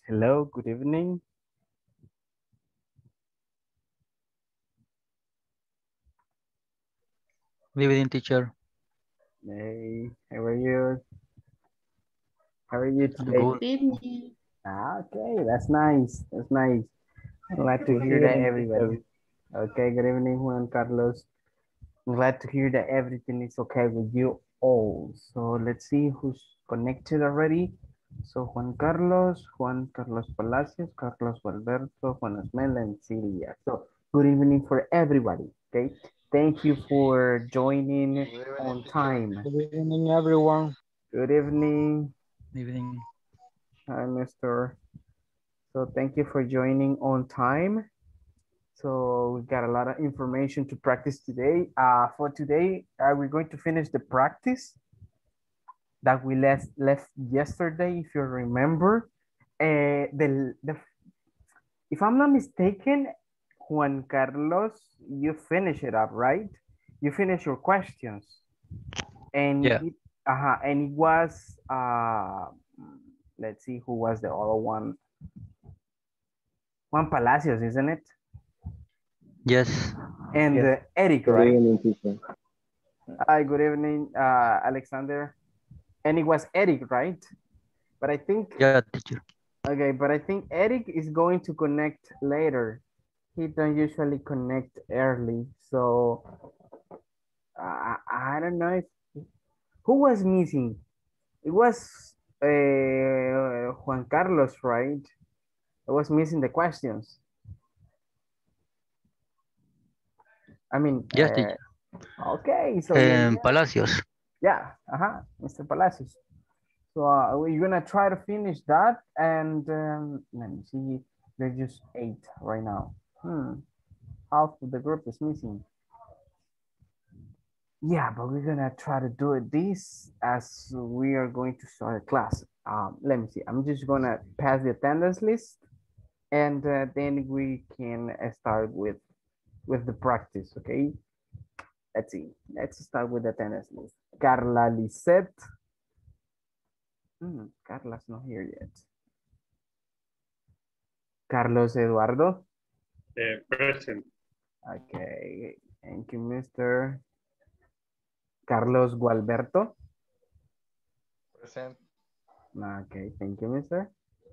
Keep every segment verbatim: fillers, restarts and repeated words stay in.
Hello, good evening. Good evening, teacher. Hey, how are you? How are you today? Good. Evening. Ah, okay, that's nice. That's nice. I'm glad to Good hear that evening, everybody. teacher. Okay, good evening, Juan Carlos. I'm glad to hear that everything is okay with you all. So let's see who's connected already. So Juan Carlos, Juan Carlos Palacios, Carlos Alberto, Juan Osmel, and Silvia. So good evening for everybody. Okay, thank you for joining on time. Good evening, everyone. Good evening. Good evening. Hi, Mister So thank you for joining on time. So we got a lot of information to practice today. Uh, for today, uh, we're going to finish the practice that we left, left yesterday, if you remember. Uh, the, the, if I'm not mistaken, Juan Carlos, you finish it up, right? You finish your questions. And Yeah. it, uh, and it was, uh, let's see who was the other one. Juan Palacios, isn't it? Yes. And Yes. uh, Eric, Good right? evening, teacher. Hi, good evening, uh, Alexander. And it was Eric, right? But I think, Yeah, teacher. okay, but I think Eric is going to connect later. He don't usually connect early. So uh, I don't know if, who was missing? It was uh, Juan Carlos, right? I was missing the questions. I mean, Yes, teacher. uh, okay, so yeah, Um, Palacios. yeah, uh-huh, Mister Palacios. So uh, we're gonna try to finish that, and um, let me see. There's just eight right now. Hmm. Half of the group is missing. Yeah, but we're gonna try to do it this as we are going to start a class. Um, let me see. I'm just gonna pass the attendance list, and uh, then we can uh, start with with the practice. Okay. Let's see. Let's start with the attendance list. Carla Lisette. Hmm, Carla's not here yet. Carlos Eduardo. Uh, present. Okay, thank you, Mister Carlos Gualberto. Present. Okay, thank you, Mister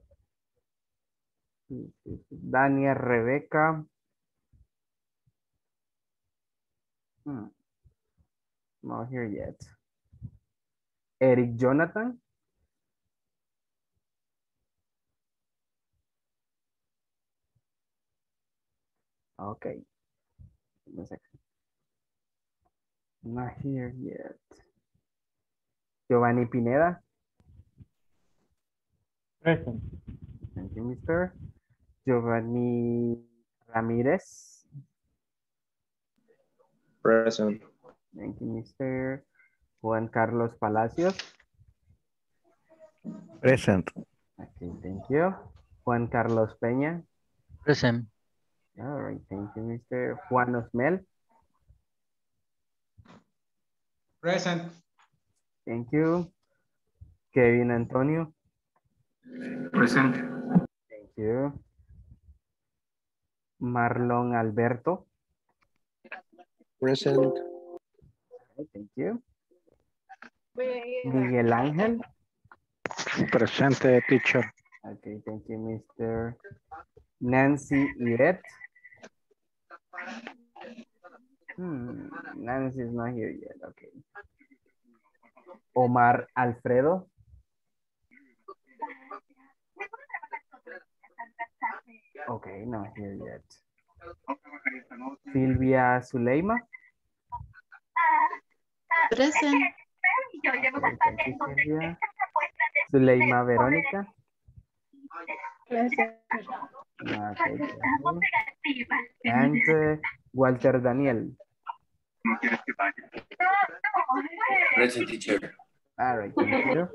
Daniel Rebecca. Hmm, not here yet. Eric Jonathan. Okay, not here yet. Giovanni Pineda. Present. Thank you, Mister Giovanni Ramirez. Present. Thank you, Mister Juan Carlos Palacios. Present. Okay, thank you. Juan Carlos Peña. Present. All right, thank you, Mister Juan Osmel. Present. Thank you. Kevin Antonio. Present. Thank you. Marlon Alberto. Present. Okay, thank you. Miguel Ángel. Present, teacher. Okay, thank you, Mister Nancy Yvette. Hmm, Nancy is not here yet. Okay. Omar Alfredo. Okay, not here yet. Silvia Zuleima. Present. Okay, thank you, Silvia. Zuleima Verónica. Present. Okay, thank you. And uh, Walter Daniel. Present, teacher. All right, thank you.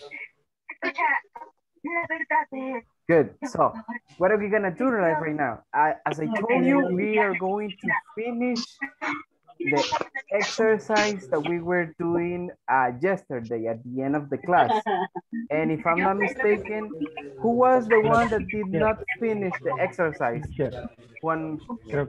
Good. So, what are we gonna do right, right now? I, as I told you, we are going to finish the exercise that we were doing uh, yesterday at the end of the class. And if I'm not mistaken, who was the one that did not finish the exercise? Teacher. One, Creo,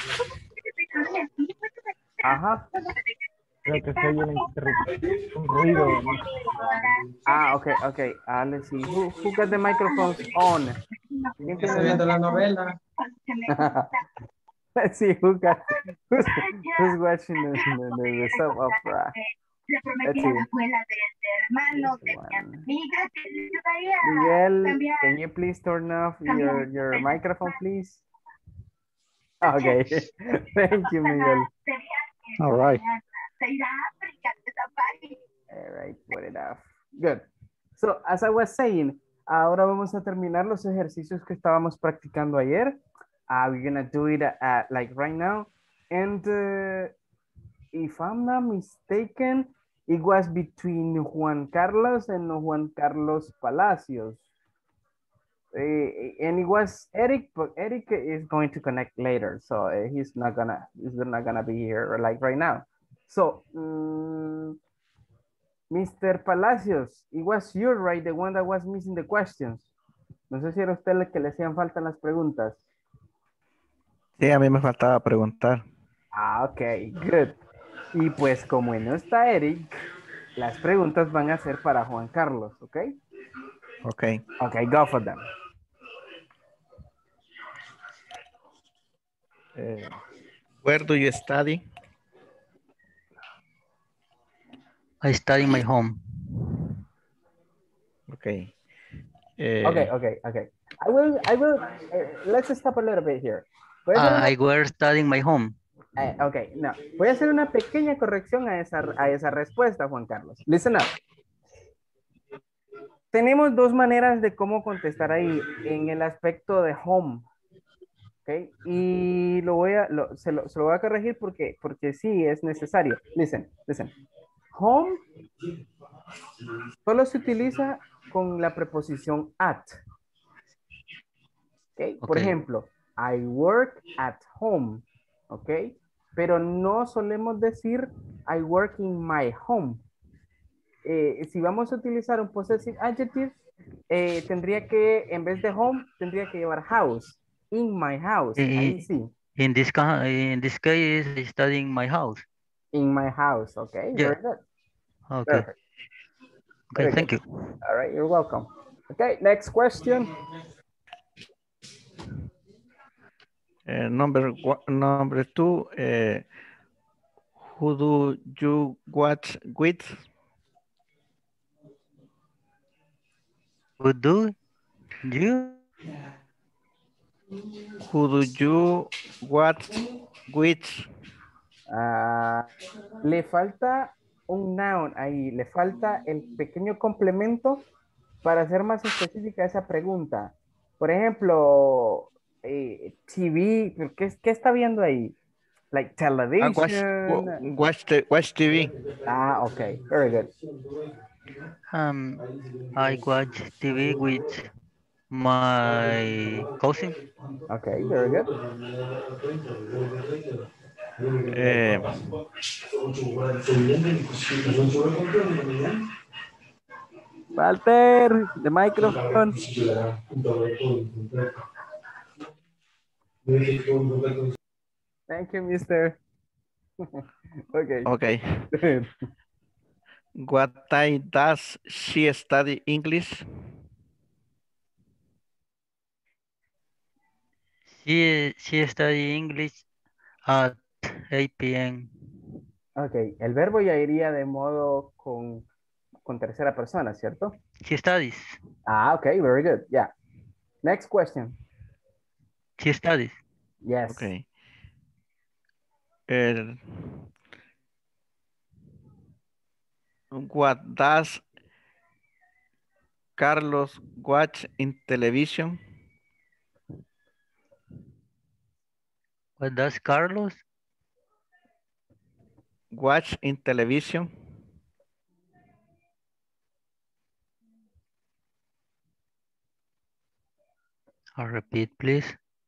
ajá. creo que se oye una interrupción, un ruido. ¿no? Ah, okay, okay. Uh, let's see. Who, who got the microphones on? ¿Quién Estoy tiene viendo la- la novela. Let's see who got who's, who's watching the, the, the, the soap opera. Let's see. This one. Miguel, can you please turn off your, your microphone, please? Okay. Thank you, Miguel. All right. All right, put it off. Good. So, as I was saying, ahora vamos a terminar los ejercicios que estábamos practicando ayer. Uh, we're gonna do it uh, like right now. And uh, if I'm not mistaken, it was between Juan Carlos and Juan Carlos Palacios. Uh, and it was Eric, but Eric is going to connect later, so uh, he's not gonna he's not gonna be here like right now. So, um, Mister Palacios, it was you, right? The one that was missing the questions. No sé si era usted el que le hacían falta las preguntas. Sí, a mí me faltaba preguntar. Ah, ok, good. Y pues como no está Eric, las preguntas van a ser para Juan Carlos, ¿ok? Ok. Ok, go for them. Eh, where do you study? I study in my home. Ok. Eh, Okay, okay, okay. I will, I will, uh, let's stop a little bit here. Voy a hacer Uh, una- I were studying my home. eh, ok, no. Voy a hacer una pequeña corrección a esa, a esa respuesta, Juan Carlos. Listen up. Tenemos dos maneras de cómo contestar ahí en el aspecto de home. Ok, y lo voy a, lo- se, lo, se lo voy a corregir porque, porque sí es necesario. Listen, listen. Home solo se utiliza con la preposición at. Okay. Por Ok. ejemplo, I work at home. Ok. Pero no solemos decir I work in my home. Eh, si vamos a utilizar un possessive adjective, eh, tendría que, en vez de home, tendría que llevar house. In my house. Ahí In, sí. in this ca- in this case, I study in my house. In my house. Okay. Yeah. Very good. Okay. Perfect. Okay. Very Thank good. you. All right. You're welcome. Okay. Next question. eh, number, one- number two, eh, who do you watch with? Who do you? Who do you watch with? Ah, le falta un noun ahí. Le falta el pequeño complemento para hacer más específica esa pregunta. Por ejemplo, eh, T V, ¿qué, ¿qué está viendo ahí? Like Ah, watch, television. watch, the, watch T V. Ah, okay, very good. Um, I watch T V with my cousin. Okay, very good. Eh, Walter, the microphone. Thank you, mister. Okay. okay. What time does she study English? She she study English at eight P M Ok, el verbo ya iría de modo con, con tercera persona, ¿cierto? She studies. Ah, ok, very good. Yeah. Next question. She studies. Yes. Okay. Eh, what does Carlos watch in television? What does Carlos? Watch in television? I'll repeat, please.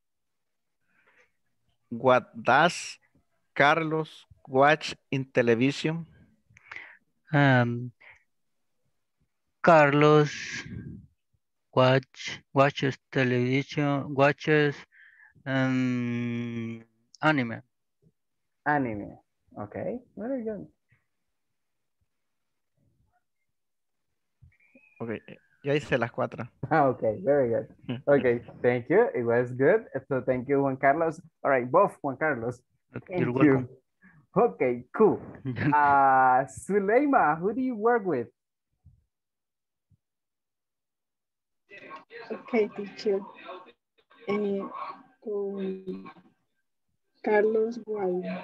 What does Carlos watch in television? Um, Carlos watch watches television, watches um, anime. Anime. Okay, very good. Ok, ya hice las cuatro. Ah, okay, very good. Okay, thank you. It was good. So thank you, Juan Carlos. All right, both Juan Carlos. You're Thank welcome. you. Okay, cool. Uh, Suleima, who do you work with? Okay, teacher. Eh, con Carlos Guay.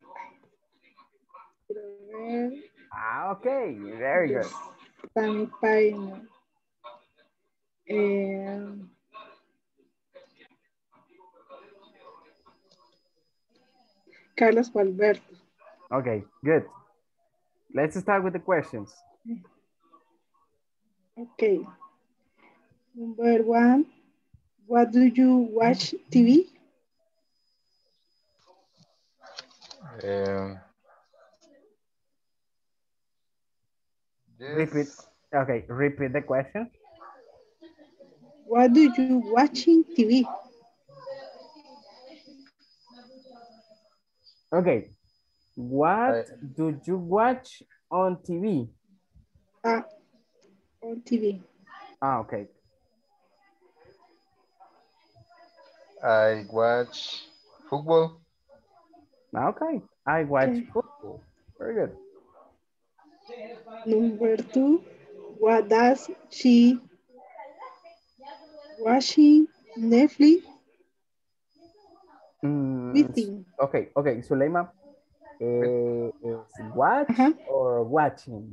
Quiero ver. Ah, okay, very good. Está mi página. Eh, Carlos Gualberto. Okay, good. Let's start with the questions. Okay. Number one. What do you watch T V? Um, Repeat. yes, Okay, repeat the question. What do you watching T V? Okay, what I, do you watch on T V? Ah, on T V. Ah, okay. I watch football. Okay, I watch Okay. football. Very good. Number two. What does she watching Netflix Mm, with him? okay, okay, Suleima, eh, is watch Ajá. or watching?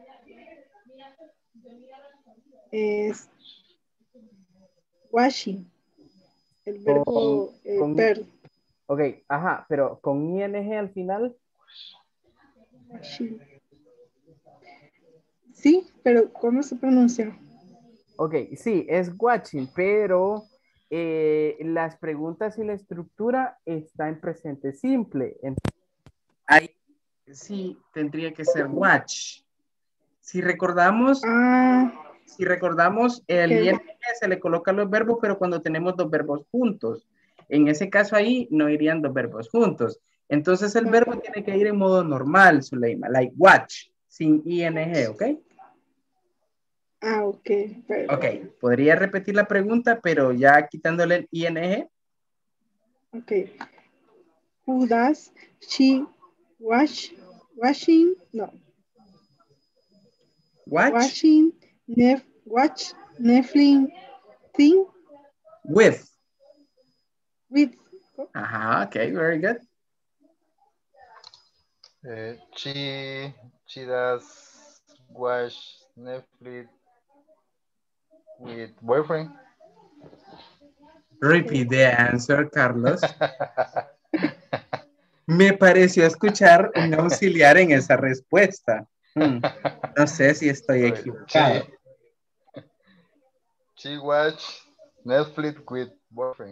Es watching. El Con, verbo eh, con- ver. ok, ajá, pero con ing al final. Watching. Sí, pero ¿cómo se pronuncia? Ok, sí, es watching, pero eh, las preguntas y la estructura está en presente simple. Entonces, ahí sí tendría que ser watch. Si recordamos, Ah, si recordamos, el ok. ing se le colocan los verbos, pero cuando tenemos dos verbos juntos. En ese caso ahí no irían dos verbos juntos. Entonces el verbo tiene que ir en modo normal, Zuleima, like watch, sin ing, ¿ok? Ah, ok. Pero, Ok, podría repetir la pregunta, pero ya quitándole el ing. ok. Who does she watch? Watching? No. Watch Watching Nef watch Netflix thing with. with. Ajá, ok, very good. Uh, she she does watch Netflix with boyfriend. Repeat the answer, Carlos. Me pareció escuchar un auxiliar en esa respuesta. Hmm, No sé si estoy Okay, equivocado. She, she watch Netflix with boyfriend.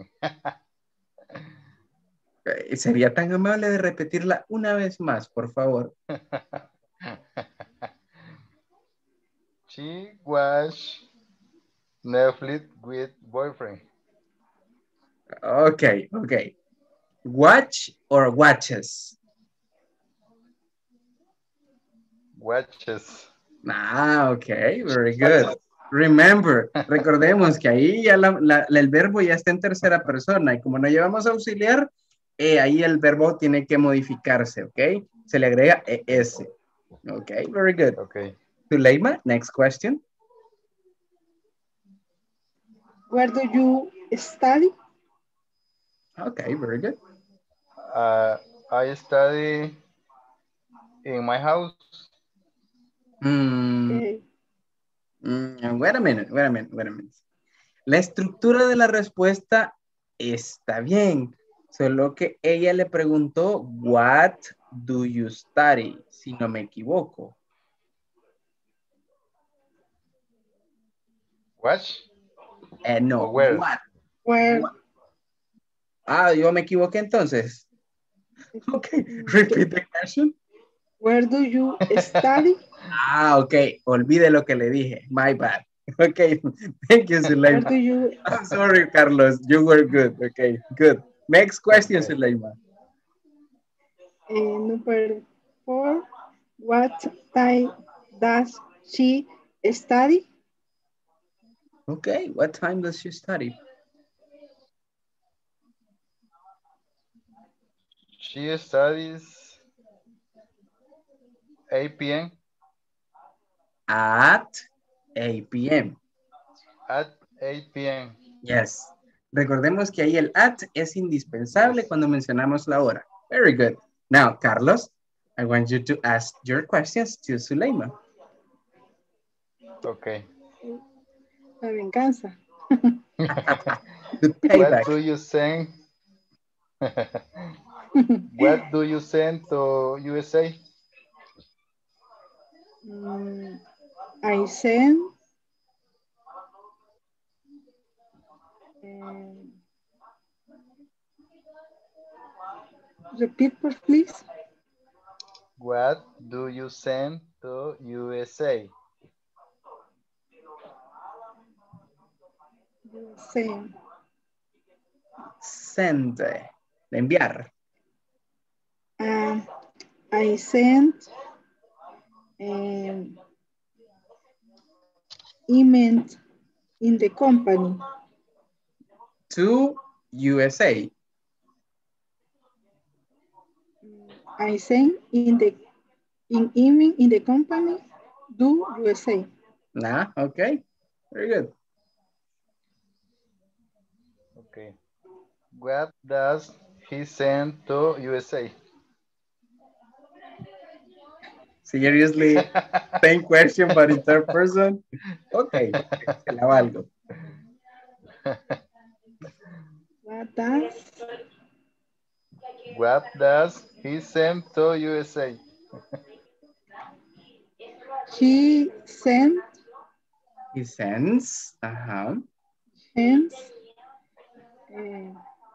Eh, Sería tan amable de repetirla una vez más, por favor. She watch Netflix with boyfriend. Ok, ok. Watch or watches? Watches. Ah, ok, very good. Remember, recordemos que ahí ya la- la- el verbo ya está en tercera persona y como no llevamos auxiliar, eh, ahí el verbo tiene que modificarse, ¿ok? Se le agrega es. Ok, very good. Okay. Zuleima, next question. Where do you study? Okay, very good. Uh, I study in my house. Mm, Okay. mm, wait a minute, wait a minute, wait a minute. La estructura de la respuesta está bien, solo que ella le preguntó, what do you study? Si no me equivoco. Watch? Eh, no, Or where? what? Where? What? Ah, yo me equivoqué entonces. Ok, repeat the question. Where do you study? Ah, ok. Olvide lo que le dije. My bad. Okay. Thank you, Where Zuleima. do you, I'm sorry, Carlos. You were good. Okay, good. Next question, Okay. Zuleima. uh, number four, what time does she study? Okay, what time does she study? She studies eight p m At eight p m At eight p m Yes. Recordemos que ahí el at es indispensable Yes. cuando mencionamos la hora. Very good. Now, Carlos, I want you to ask your questions to Zuleima. Okay. La venganza. The What payback. do you send? What do you send to U S A? Mm, I send um, repeat please. What do you send to U S A? Send. Send. De enviar. Um, I send um, email in the company. To U S A. I send in the in email in the company do U S A. Nah, okay. Very good. Okay. What does he send to U S A? Seriously, same question, but in third person. Okay, okay, se la valgo. What does What does he send to U S A? he send He sends. Uh-huh. sends uh,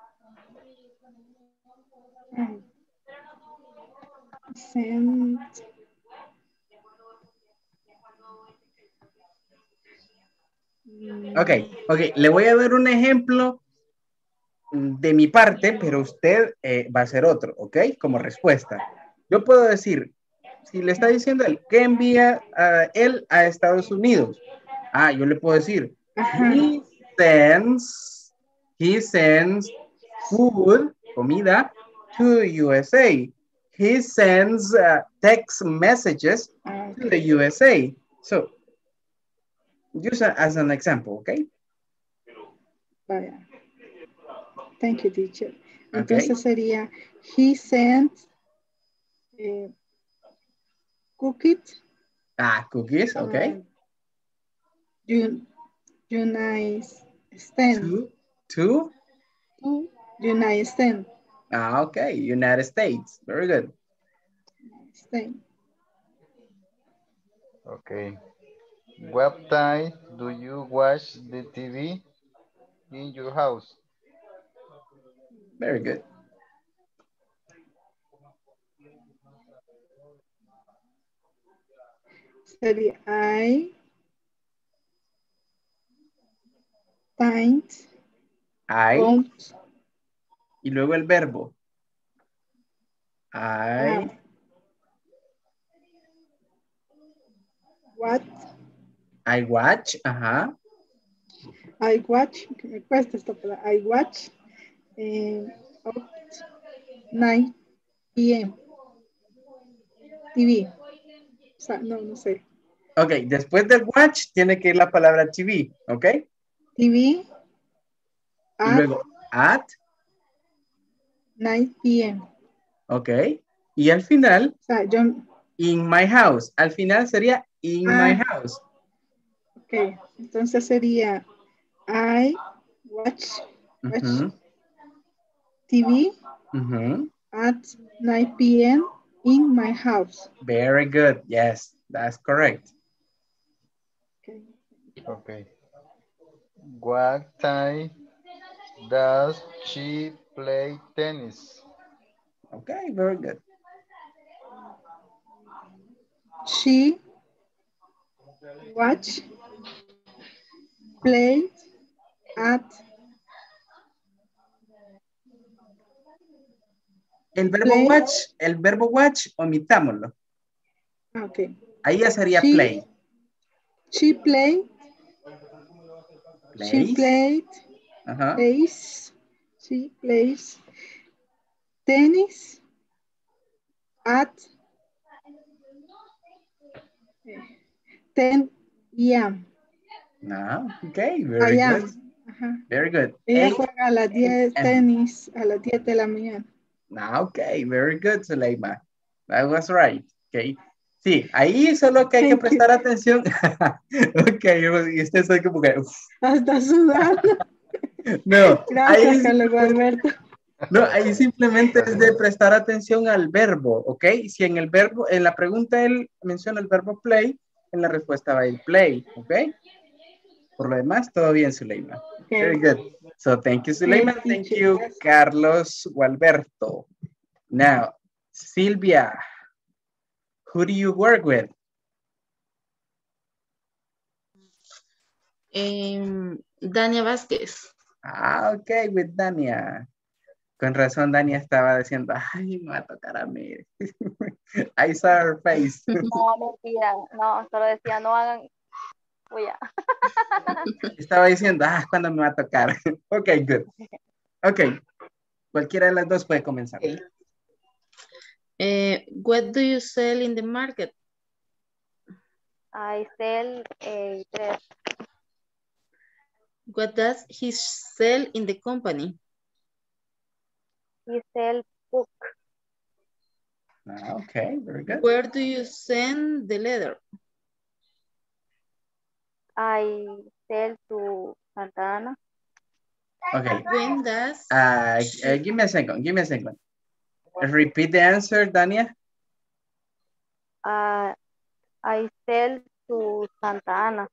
um, send mm, Ok, ok. Le voy a dar un ejemplo de mi parte, pero usted eh, va a hacer otro, ¿ok? Como respuesta. Yo puedo decir, si le está diciendo él, ¿qué envía uh, él a Estados Unidos? Ah, yo le puedo decir, ajá. he sends, he sends food, comida, to U S A. He sends uh, text messages Ah, to the U S A. So, use it as an example, okay? vaya. Thank you, teacher. Okay. Entonces sería, he sent eh, cookies. Ah, cookies, okay. Uh, un, United States. To, to? To United States. Ah, okay, United States. Very good. States. Okay. What time do you watch the T V in your house? Very good. Sería I times I. count. Y luego el verbo. I. Ah, what? I watch. Ajá. I watch. Que me cuesta esta palabra. I watch. Eh, at nine p m T V. O sea, no, no sé. Ok, después del watch tiene que ir la palabra T V, ok. T V. Y At luego at. nine p m Ok. Y al final, o sea, yo, in my house. Al final sería in ah, my house. ok, entonces sería I watch, watch Uh-huh. T V Uh-huh. at nine p m in my house. Very good. Yes, that's correct. Okay. Okay. What time does she play tennis? Okay, very good. She watch, play, at, El verbo play. watch, el verbo watch, omitámoslo. Okay. Ahí ya sería She, play. she played, she Plays. played, Ajá. plays, she plays tennis at ten A M No, okay, very I good. am. Ajá. Very good. Ella Eight. juega a las diez Ajá. tenis a las diez de la mañana. Ah, okay, very good, Zuleima. That was right. Okay. Sí, ahí solo que hay que Thank prestar you. atención. Ok, y usted sabe como que... uf. Hasta sudando. No, Gracias, ahí, Carlos Alberto. no, ahí simplemente es de prestar atención al verbo, ¿ok? Si en el verbo, en la pregunta él menciona el verbo play, en la respuesta va a ir play, ¿ok? Por lo demás, todo bien, Zuleima. Okay. Very good. So, thank you, Zuleima. Yes, Thank teacher. you, Yes. Carlos Gualberto. Now, Silvia, who do you work with? Um, Dania Vázquez. Ah, ok, with Dania. Con razón, Dania estaba diciendo, ay, me va a tocar a mí. I saw her face. No, mentira. No, solo decía, no hagan... Uy, ya. Estaba diciendo, ah, ¿cuándo me va a tocar? Ok, good. Ok, cualquiera de las dos puede comenzar. Okay. Uh, what do you sell in the market? I sell a dress. What does he sell in the company? He sells book. Ah, okay, very good. Where do you send the letter? I sell to Santa Ana. Okay. When does Uh, she... uh, give me a second, give me a second. Repeat the answer, Dania. Uh, I sell to Santa Ana.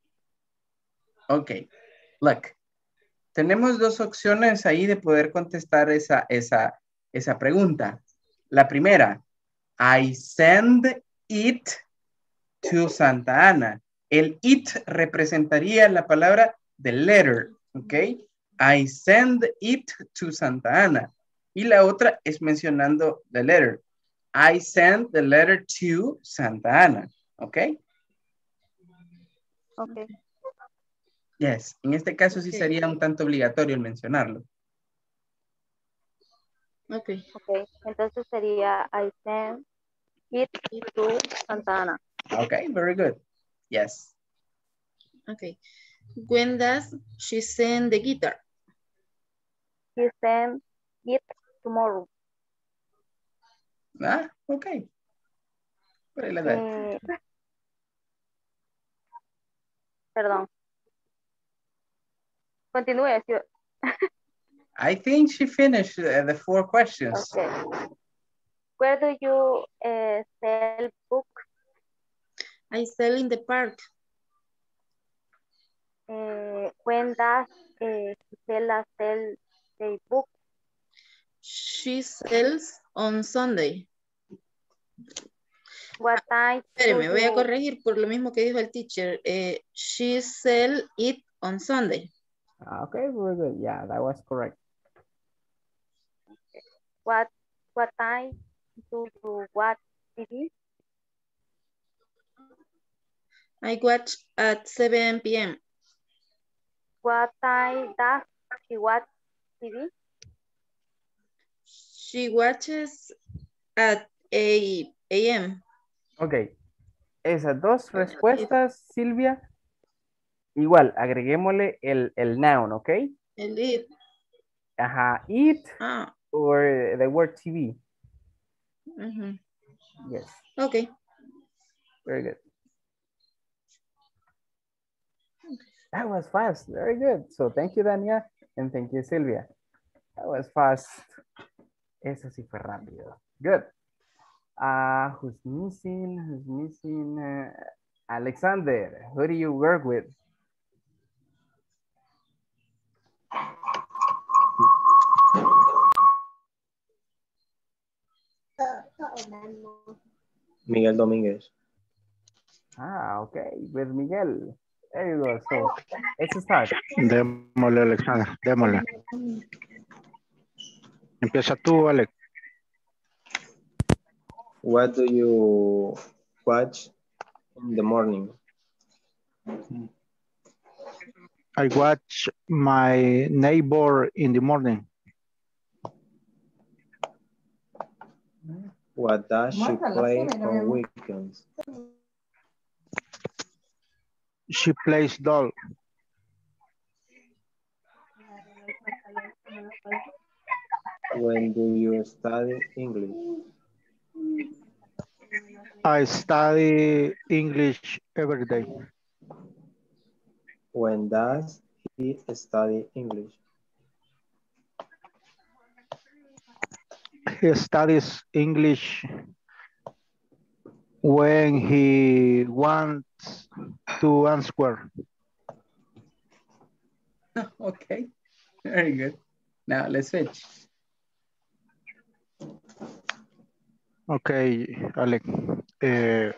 Ok, look. Tenemos dos opciones ahí de poder contestar esa, esa, esa pregunta. La primera, I send it to Santa Ana. El it representaría la palabra the letter, ¿ok? I send it to Santa Ana. Y la otra es mencionando the letter. I send the letter to Santa Ana, ¿ok? Okay. Yes, en este caso sí Okay. sería un tanto obligatorio el mencionarlo. Okay. Okay. Entonces sería I send it to Santa Ana. Okay, very good. Yes. Okay. When does she send the guitar? He send it tomorrow. Ah, okay. Put it like that. Eh, perdón. Continúe. Sí. I think she finished uh, the four questions. Okay. Where do you uh, sell books? I sell in the park. Uh, when does uh, Gisela sell a book? She sells on Sunday. What time Espéreme, do voy a you... corregir por lo mismo que dijo el teacher. Eh, she sell it on Sunday. Okay, very good. Yeah, that was correct. What what time do you watch T V? I watch at seven p m What time does she watch T V? She watches at eight a m Ok. Esas dos respuestas, Silvia, igual, agreguémosle el, el noun, ¿ok? El it. Ajá, it Ah. or the word T V. Uh-huh. Yes. Okay. Very good. That was fast. Very good. So thank you, Dania, and thank you, Silvia. That was fast. Eso sí fue rápido. Good. Uh, who's missing? Who's missing? Uh, Alexander, who do you work with? Miguel Domínguez. Ah, okay, with Miguel. There you go. So let's start. Démosle, Alexander, démosle. Empieza tú, Alex. What do you watch in the morning? I watch my neighbor in the morning. What does she play on weekends? She plays doll. When do you study English? I study English every day. When does he study English? He studies English when he wants to answer. Okay, very good. Now let's switch. Okay, Alex. Uh,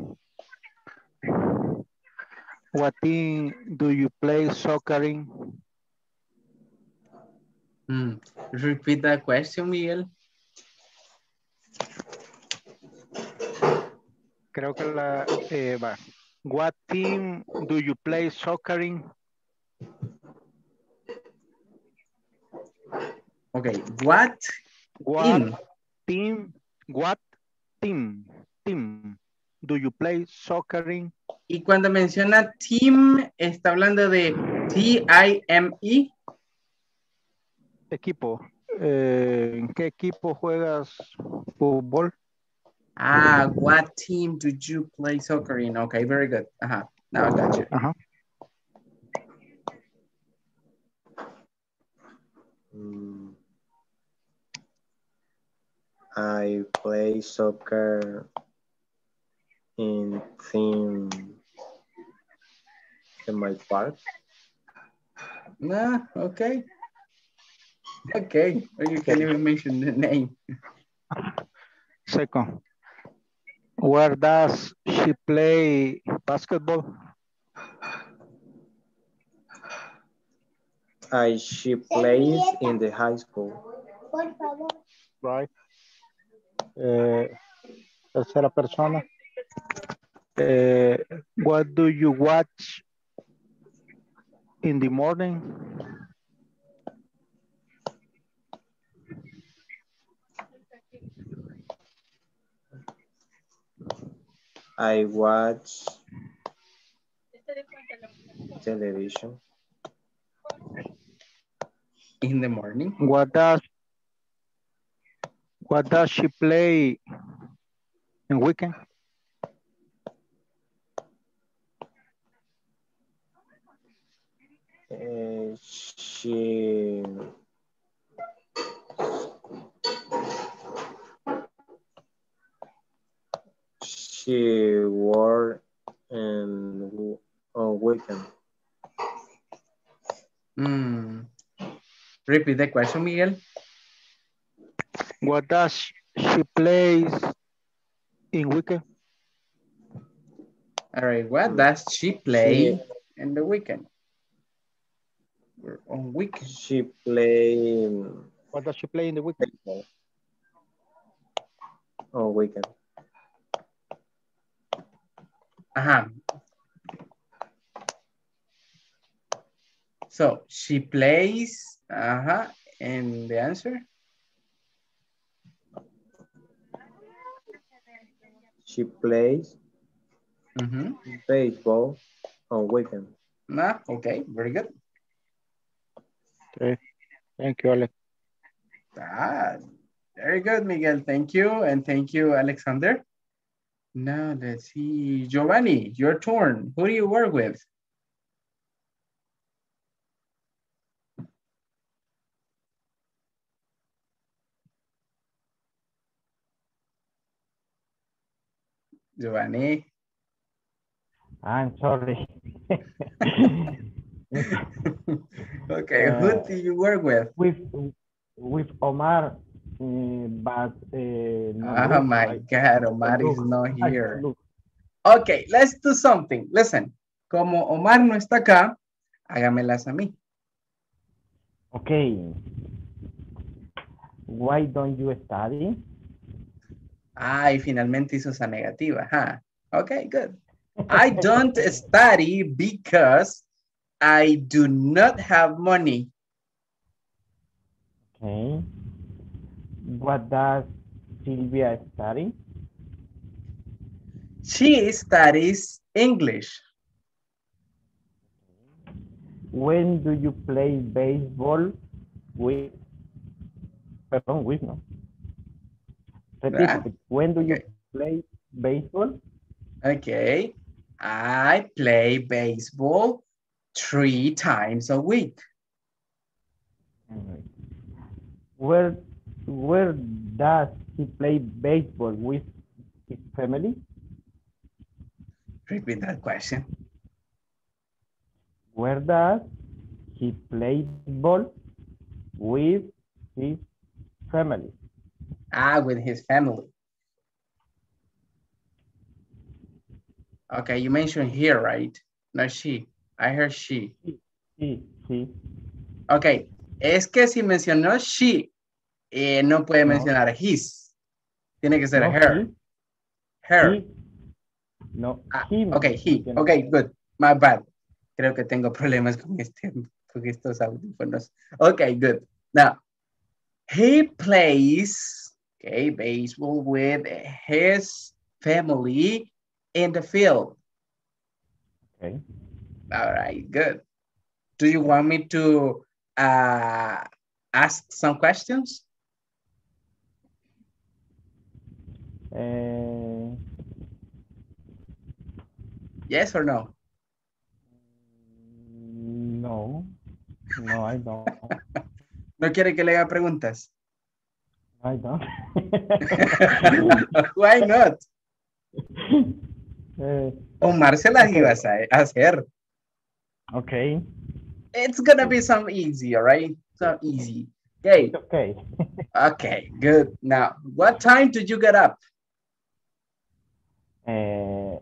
what team do you play soccer in? Hmm. Repeat that question, Miguel. Creo que la eh, va. What team do you play soccer in? Okay, what, What team? team? What team? Team do you play soccer in? Y cuando menciona team, está hablando de T I M E. Equipo. Eh, ¿En qué equipo juegas fútbol? Ah, what team do you play soccer in? Okay, very good. Uh-huh. Now I got you. Uh-huh. Mm. I play soccer in team in my park. Ah, okay. Okay, or you can even mention the name. Second. Where does she play basketball? I she plays in the high school. Right. Eh, tercera persona. Eh, what do you watch in the morning? I watch television. In the morning. What does what does she play in weekend? Uh, she she work and on weekend. Mm. Repeat the question, Miguel. What does she plays in weekend? All right, what does she play she, in the weekend? We're on weekend. She play. What does she play in the weekend? On weekend. Uh-huh. So she plays, uh-huh, and the answer? She plays mm-hmm. baseball on weekend. Nah, okay, very good. Okay, thank you, Alex. Ah, very good, Miguel. Thank you, and thank you, Alexander. Now let's see, Giovanni, your turn. Who do you work with? Giovanni. I'm sorry. Okay, uh, who do you work with? With with Omar, uh, but uh, no oh look, my I, God, Omar look, is not here. Look. Okay, let's do something. Listen, como Omar no está acá, hágamelas a mí. Okay. Why don't you study? Ay, finalmente hizo esa negativa. Huh? Okay, good. I don't study because I do not have money. Okay. What does Sylvia study? She studies English. When do you play baseball with? Perdón, with no. Repeat. Ah, When do you okay. play baseball? Okay. I play baseball three times a week. Where where does he play baseball with his family? Repeat that question. Where does he play ball with his family? Ah, with his family. Okay, you mentioned here, right? Not she. I heard she. Sí, sí. Okay, es que si mencionó she, eh, no puede No. mencionar his. Tiene que ser No, her. he, Her. he. No, Ah, he. okay, he. Okay, good. My bad. Creo que tengo problemas con, este, con estos audífonos. Okay, good. Now, he plays, okay, baseball with his family in the field. Okay. All right, good. Do you want me to uh, ask some questions? Uh, Yes or no? no, no, I don't. ¿No quiere que le haga preguntas? I don't. Why not? Uh, Omar se las okay. iba a hacer. Okay. It's gonna be some easy, all right? Some easy. Okay. Okay. Okay, good. Now, what time did you get up? Uh,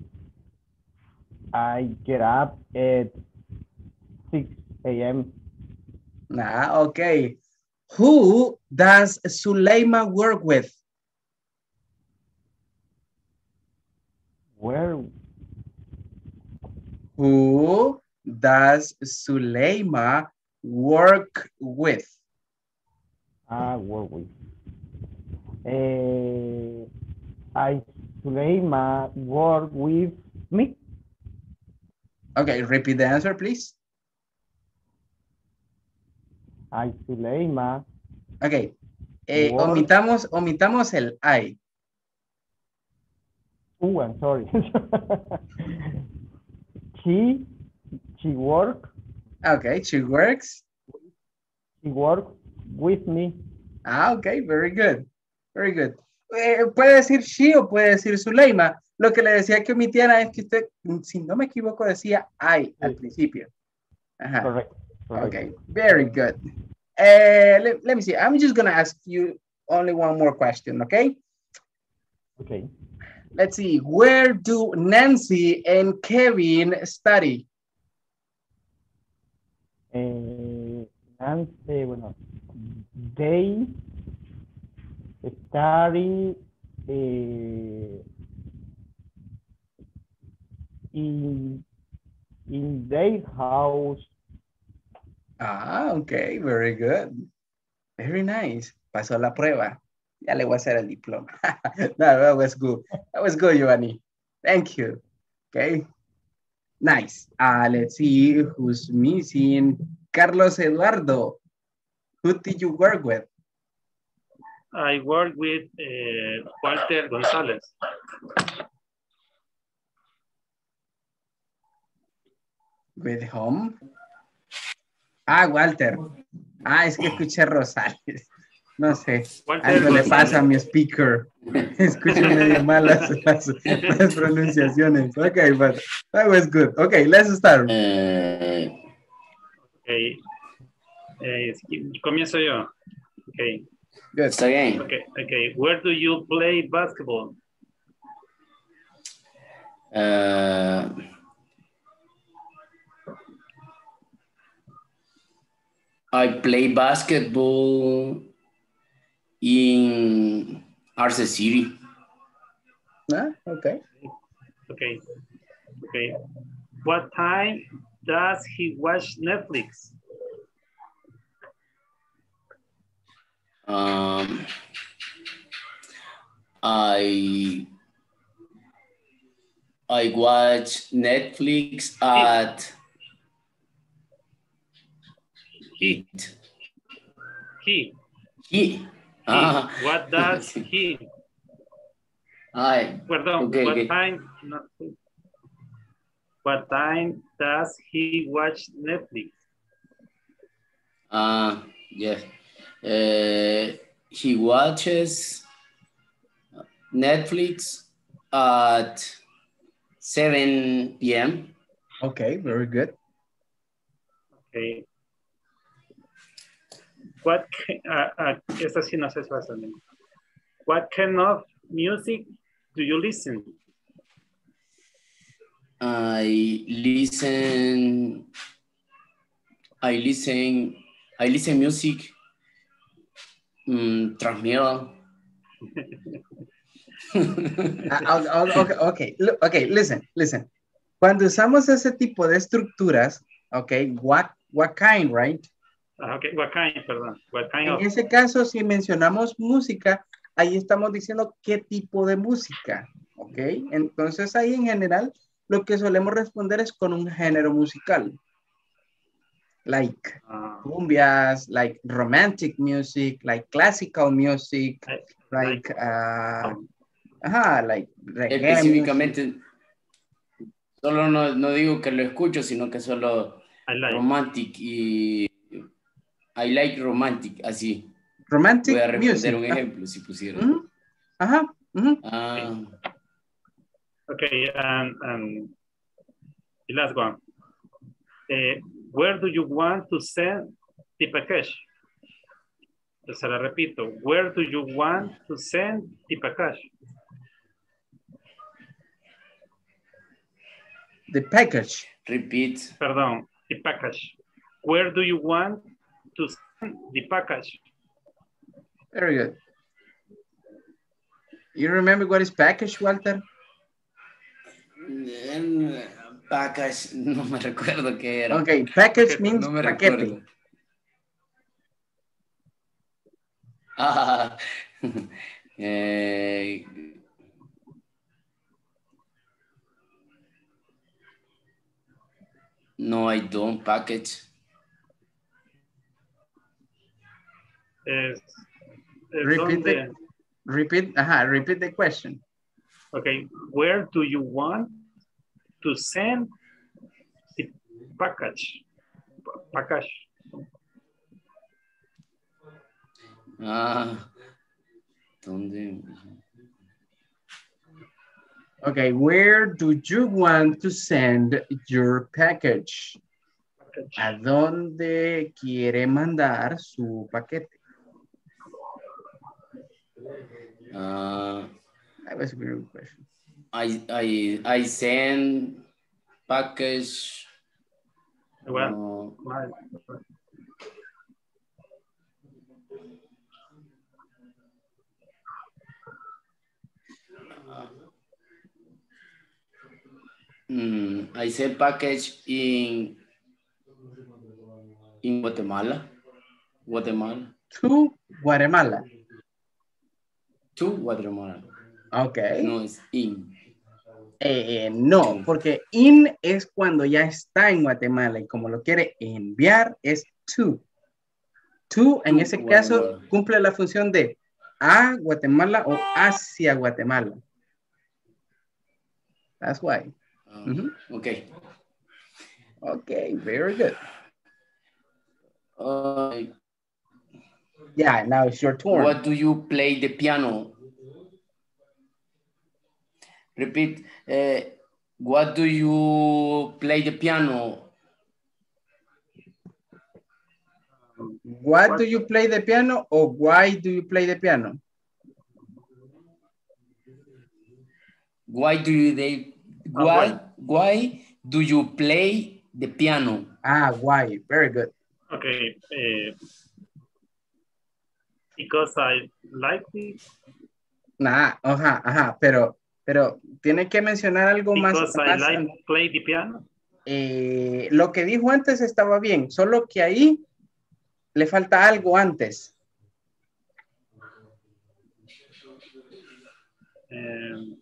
I get up at six A M Nah, okay. Who does Suleima work with? Where? Who does Suleima work with? Ah, work with. Uh, I Suleima work with me. Okay, repeat the answer, please. I Suleima. Okay. Eh, work. omitamos, omitamos el I. Oh, I'm sorry. she, she work. Okay, she works. She work with me. Ah, okay, very good. Very good. Eh, puede decir she o puede decir Suleima. Lo que le decía que omitiera es que usted, si no me equivoco, decía I al principio. Ajá. Correct. Correct. Okay, very good. Uh, let, let me see. I'm just going to ask you only one more question, okay? Okay. Let's see. Where do Nancy and Kevin study? Eh, Nancy, bueno, they study eh, in in their house. Ah, okay, very good. Very nice. Pasó la prueba. Ya le voy a hacer el diploma. No, that was good. That was good, Giovanni. Thank you. Okay. Nice. Uh, let's see who's missing. Carlos Eduardo. Who did you work with? I work with uh, Walter Gonzalez. With whom? Ah, Walter. Ah, es que escuché Rosales. No sé. Walter Algo le González. pasa a mi speaker. Escucho medio malas las, las pronunciaciones. Okay, but that was good. Okay, let's start. Uh, Okay. Eh, comienzo yo. Okay. Good. Está bien. Okay. Okay. Where do you play basketball? Uh, I play basketball in Arce City. Ah, okay. Okay. Okay. What time does he watch Netflix? Um, I I watch Netflix at He. eight. He. He. He. Ah. What does he? Ay, Perdón. okay, what okay. time? Not, what time does he watch Netflix? Uh, yeah. Uh, he watches Netflix at seven p m Okay, very good. Okay. What? Uh, uh, esta sí no sé si va a ser. What kind of music do you listen? I listen. I listen. I listen music. Um, transmetal. Ah, okay, okay, okay, listen, listen. Cuando usamos ese tipo de estructuras, okay, what, what kind, right? Ah, okay, what kind, perdón. What kind En of? ese caso, si mencionamos música, ahí estamos diciendo qué tipo de música, ok. Entonces ahí en general, lo que solemos responder es con un género musical. Like Uh, cumbias, like romantic music, like classical music, I, like, like uh, ajá, like reggae Específicamente, music. solo no, no digo que lo escucho, sino que solo I like. romantic y I like romantic, así. Romantic Voy a responder music. un ejemplo, si pusiera. Uh-huh. Ajá. Uh-huh. Ah, Okay, and, and the last one. Uh, where do you want to send the package? Se la repito. Where do you want to send the package? The package. repeat. Perdón, the package. Where do you want to send the package? Very good. You remember what is package, Walter? Package, no me recuerdo qué era. Okay, package Paquete. means No me paquete. recuerdo. Ah, eh, no, I don't package. Es, es Repeat the, donde, repeat, ajá, repeat the question. okay, where do you want to send the package? Package. Ah, ¿dónde? Okay, where do you want to send your package? package. ¿A dónde quiere mandar su paquete? Ah, That was a very good question. I, I, I send package. Well, uh, my- mm, I send package in in Guatemala. Guatemala. To Guatemala. To Guatemala. Okay. No es in. Eh, eh, no, porque in es cuando ya está en Guatemala y como lo quiere enviar es to. To en To ese Guatemala. caso cumple la función de a Guatemala o hacia Guatemala. That's why. Ah, Mhm. Okay. Okay, very good. Uh, Yeah, now it's your turn. what do you play the piano? Repeat. Uh, what do you play the piano? What, What- do you play the piano or why do you play the piano? Why do you they What, why do you play the piano? Ah, why? Very good. Okay. Uh, because I like it. Nah, ajá, ajá, pero, pero tiene que mencionar algo más. Because I más like play the piano. eh, lo que dijo antes estaba bien, solo que ahí le falta algo antes. Um,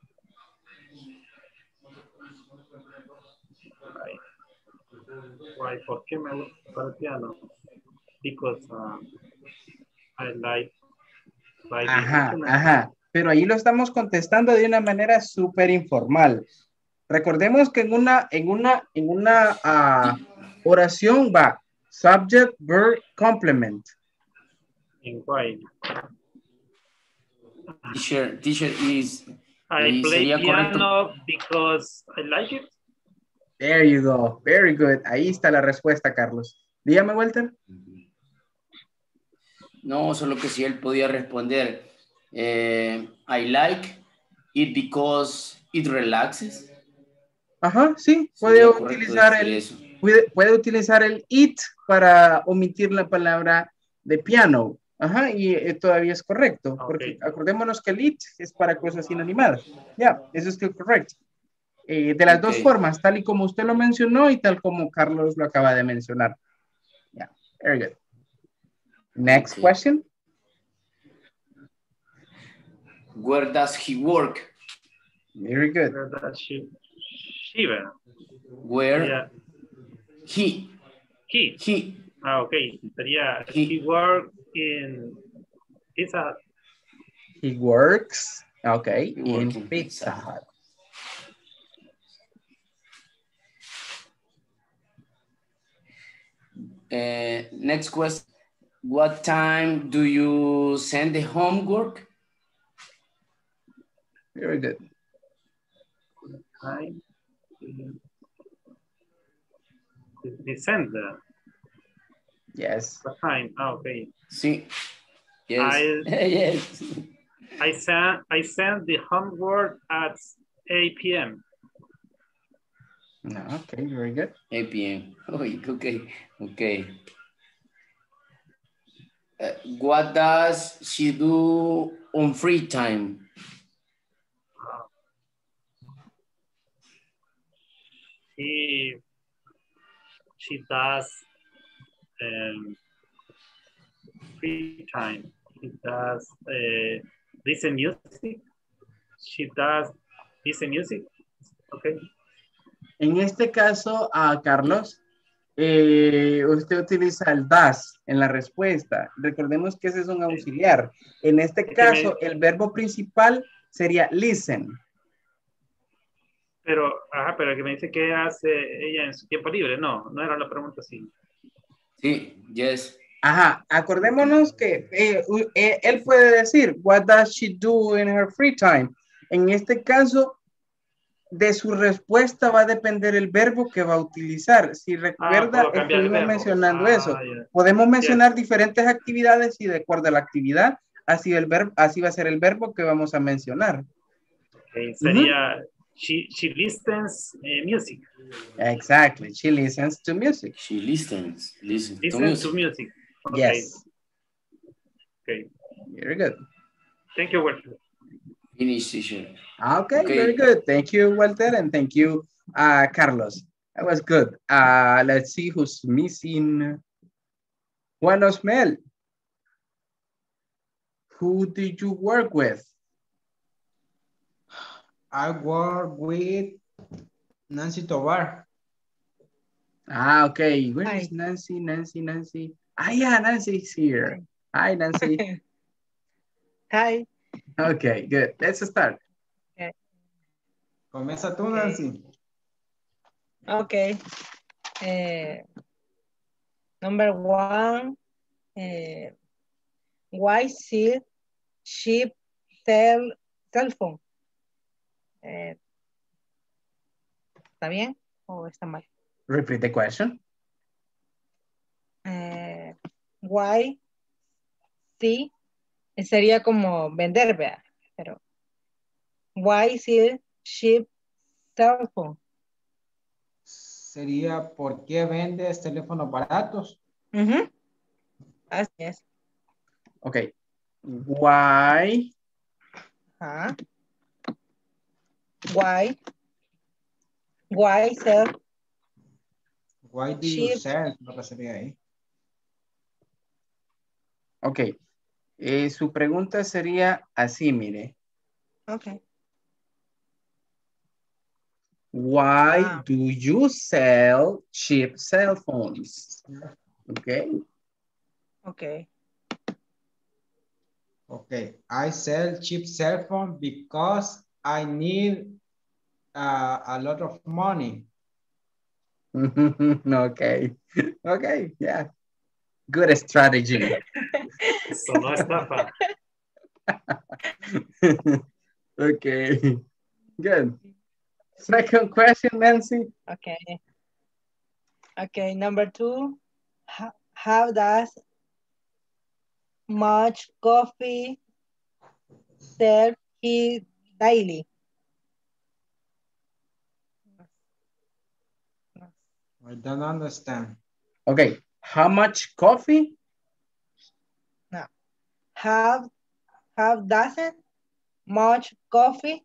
why? ¿Por qué me gusta el piano? Because uh, I like, like the Ajá, instrument. ajá, pero ahí lo estamos contestando de una manera súper informal. Recordemos que en una, en una, en una uh, oración va subject, verb, complement. In why? Teacher, teacher is, I y play sería correcto. piano because I like it. There you go. Very good. Ahí está la respuesta, Carlos. Dígame, Walter. No, solo que si él podía responder, eh, I like it because it relaxes. Ajá, sí. Puede Sería utilizar correcto decir el, eso. puede, puede utilizar el it para omitir la palabra de piano. Ajá, y eh, todavía es correcto. Porque acordémonos que el it es para cosas inanimadas. Ya, yeah, eso es correcto. Eh, de las Okay. dos formas, tal y como usted lo mencionó y tal como Carlos lo acaba de mencionar. Yeah, very good. Next Okay. question. Where does he work? Very good. Where does she, she work? Where Yeah. he. He. He. Ah, okay. Sería he, he work in Pizza Hut. He works, okay, he in work in Pizza Hut. Uh, next question. What time do you send the homework? Very good. Time. The sender. Yes. What time? Ah, okay. Sí. Yes. I, yes. I sent I sent the homework at eight P M No, okay, very good. eight P M Okay, okay. Uh, what does she do on free time? She she does um, free time. She does uh, listen music. She does listen music. Okay. En este caso, a Carlos, eh, usted utiliza el does en la respuesta. Recordemos que ese es un auxiliar. En este caso, el verbo principal sería listen. Pero, ajá, pero que me dice que hace ella en su tiempo libre. No, no era la pregunta así. Sí, yes. Ajá, acordémonos que eh, eh, él puede decir, what does she do in her free time? En este caso, de su respuesta va a depender el verbo que va a utilizar. Si recuerda, ah, estuvimos mencionando ah, eso. Yeah. Podemos mencionar yes. diferentes actividades y de acuerdo a la actividad, así, el verbo, así va a ser el verbo que vamos a mencionar. Okay, sería, uh-huh. she, she listens uh, music. Exactly, she listens to music. She listens, listens listens to music. To music. Okay. Yes. Okay. Very good. Thank you, Walter. Finish, teacher. Okay, okay, very good. Thank you, Walter, and thank you, uh, Carlos. That was good. Uh, let's see who's missing. Juan Osmel. Who did you work with? I work with Nancy Tovar. Ah, okay. Where Hi. is Nancy? Nancy, Nancy. Ah, yeah, Nancy's here. Hi, Nancy. Hi. Okay, good. Let's start. Okay. Comienza tú, Nancy. Okay. Uh, number one. Uh, why should she tell cell phone? Uh, ¿Está bien o está mal? Repeat the question. Uh, why sí sería como vender, vea, pero why should she cell phone. Sería, ¿por qué vendes teléfonos baratos? Mm-hmm. Así es. Okay. Why? Huh? Why? Why sell? Why do you Cheap. sell? Lo que sería ahí. Ok. Eh, su pregunta sería así, mire. Okay. Why Ah. do you sell cheap cell phones? Okay. Okay. Okay. I sell cheap cell phone because I need uh, a lot of money. Okay. Okay, yeah. Good strategy. Sonó estafa. Okay. Good. Second question, Nancy. Okay. Okay, number two. How, how does much coffee sell he daily? I don't understand. Okay. How much coffee? No. How, how doesn't much coffee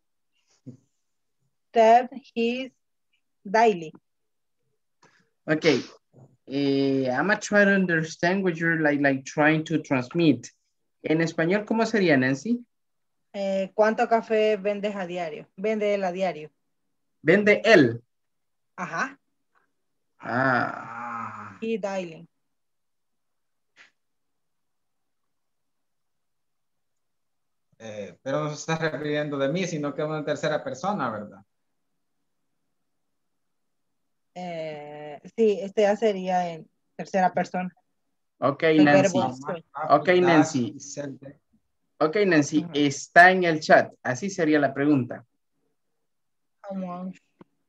sell his daily? Okay. Eh, I'm gonna try to understand what you're like, like trying to transmit. En español, ¿cómo sería, Nancy? Eh, ¿Cuánto café vendes a diario? Vende él a diario. Vende él. Ajá. Ah. He daily. Eh, pero no se está refiriendo de mí, sino que es una tercera persona, ¿verdad? Eh, sí, este ya sería en tercera persona. Ok, El Nancy. verbo soy. Ok, Nancy. Ok, Nancy. Ujú. Está en el chat. Así sería la pregunta. How much?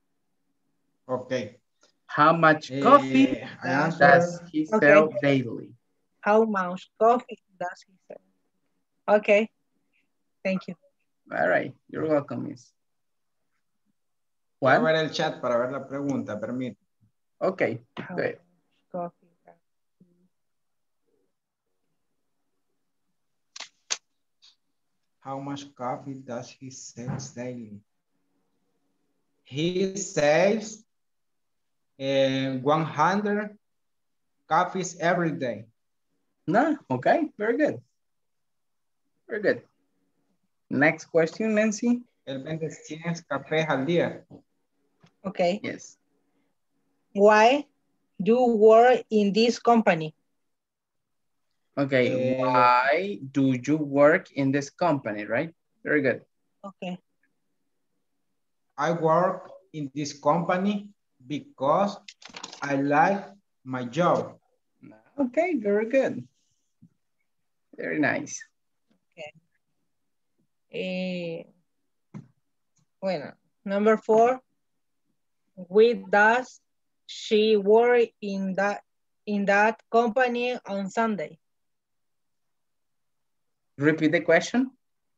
Okay. How much Eh, coffee I answer. does he sell Okay. daily? How much coffee does he sell? Okay. Thank you. All right. You're welcome, Miss. Quiero Juan? ver el chat para ver la pregunta, permítame. Okay. How Good. much coffee does How much coffee does he sell daily? He sells uh, one hundred coffees every day. No, okay. Very good. Very good. Next question, Nancy. Él vende cien cafés al día. Okay. Yes. Why do you work in this company? Okay. Eh, Why do you work in this company, right? Very good. Okay. I work in this company because I like my job. Okay, very good. Very nice. Okay. Eh, bueno, number four. With does she work in that in that company on Sunday? Repeat the question.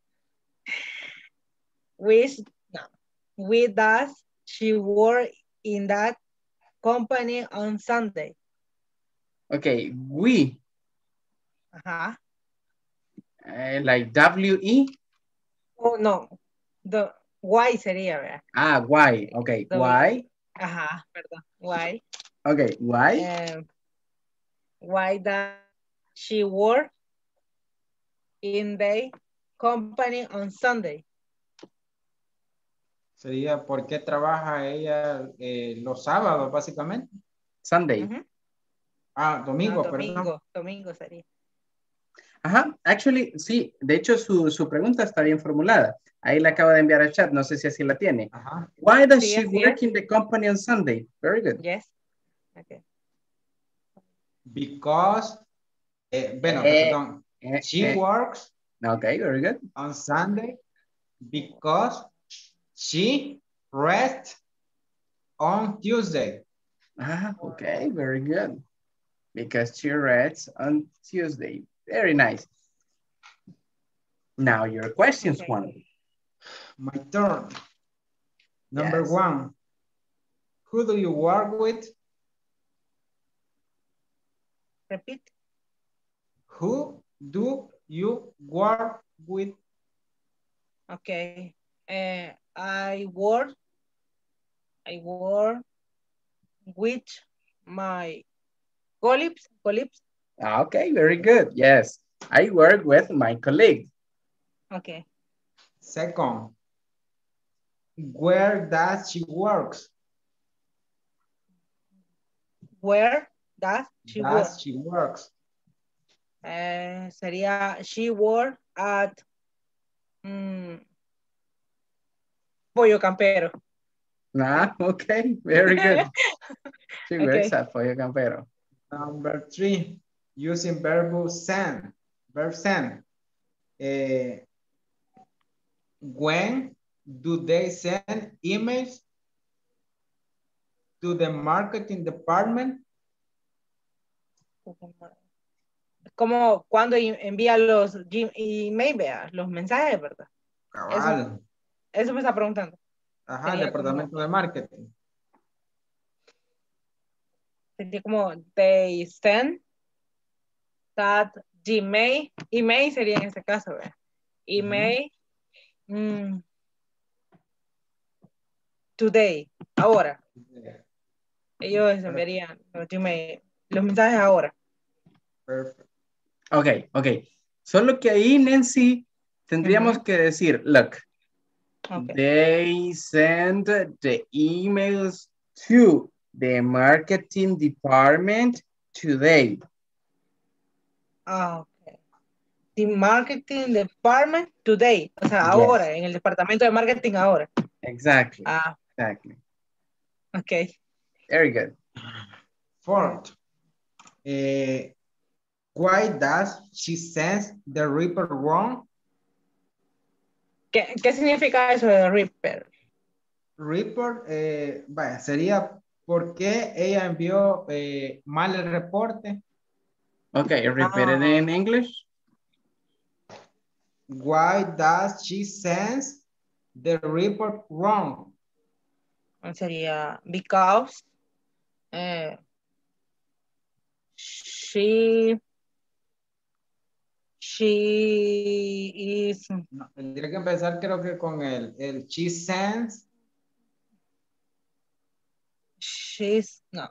With no. With does she work in that company on Sunday? Okay, we. Uh-huh. Uh, like W E? Oh, no. The why sería, ¿verdad? Ah, why. Okay, The, why? Ajá, perdón. Why? Okay, why? Um, why does she work in the company on Sunday? Sería ¿por qué trabaja ella eh, los sábados, básicamente? Sunday. Uh-huh. Ah, domingo, No, perdón. domingo, domingo sería. Ajá, actually, sí. De hecho, su, su pregunta está bien formulada. Ahí la acabo de enviar al chat. No sé si así la tiene. Ajá. Why does Sí, she así work es. in the company on Sunday? Very good. Yes. Okay. Because, eh, bueno, Eh, perdón. eh, She eh. works Okay, very good. on Sunday because she rests on Tuesday. Ah, okay, very good. Because she reads on Tuesday. Very nice. Now your questions, Okay. Juan. My turn. Number Yes. one. Who do you work with? Repeat. Who do you work with? Okay. Uh, I work. I work with my colleagues. Colleagues. Okay, very good. Yes. I work with my colleague. Okay. Second. Where does she work? Where does she work? Does she works? Eh, sería she work at mm, Pollo Campero. Ah, okay, very good. She works Okay. at Pollo Campero. Number three, using verb send. Verb send. Eh, when do they send emails to the marketing department? Como cuando i- envía los gim- email, vea, los mensajes, ¿verdad? Eso, Cabal. eso me está preguntando. Ajá, el Sería departamento como, de marketing. sería como they send that Gmail, email sería en este caso, ¿verdad? Email mm, today, ahora. Ellos enviarían los Gmail, los mensajes ahora. Perfect. Ok, ok. Solo que ahí, Nancy, tendríamos Ujú. que decir, look, Okay. they send the emails to the marketing department today. Ah, okay. The marketing department today. O sea, Yes. ahora, en el departamento de marketing ahora. Exactly. Ah, Exactly. ok. Very good. Fourth, eh, why does she send the report wrong? ¿Qué, qué significa eso de Reaper? Report, eh, vaya, sería ¿por qué ella envió eh, mal el reporte? Okay, repeat it Ah. in English. Why does she send the report wrong? Sería because eh, she she is No, tendría que empezar creo que con el, el she sends. she's no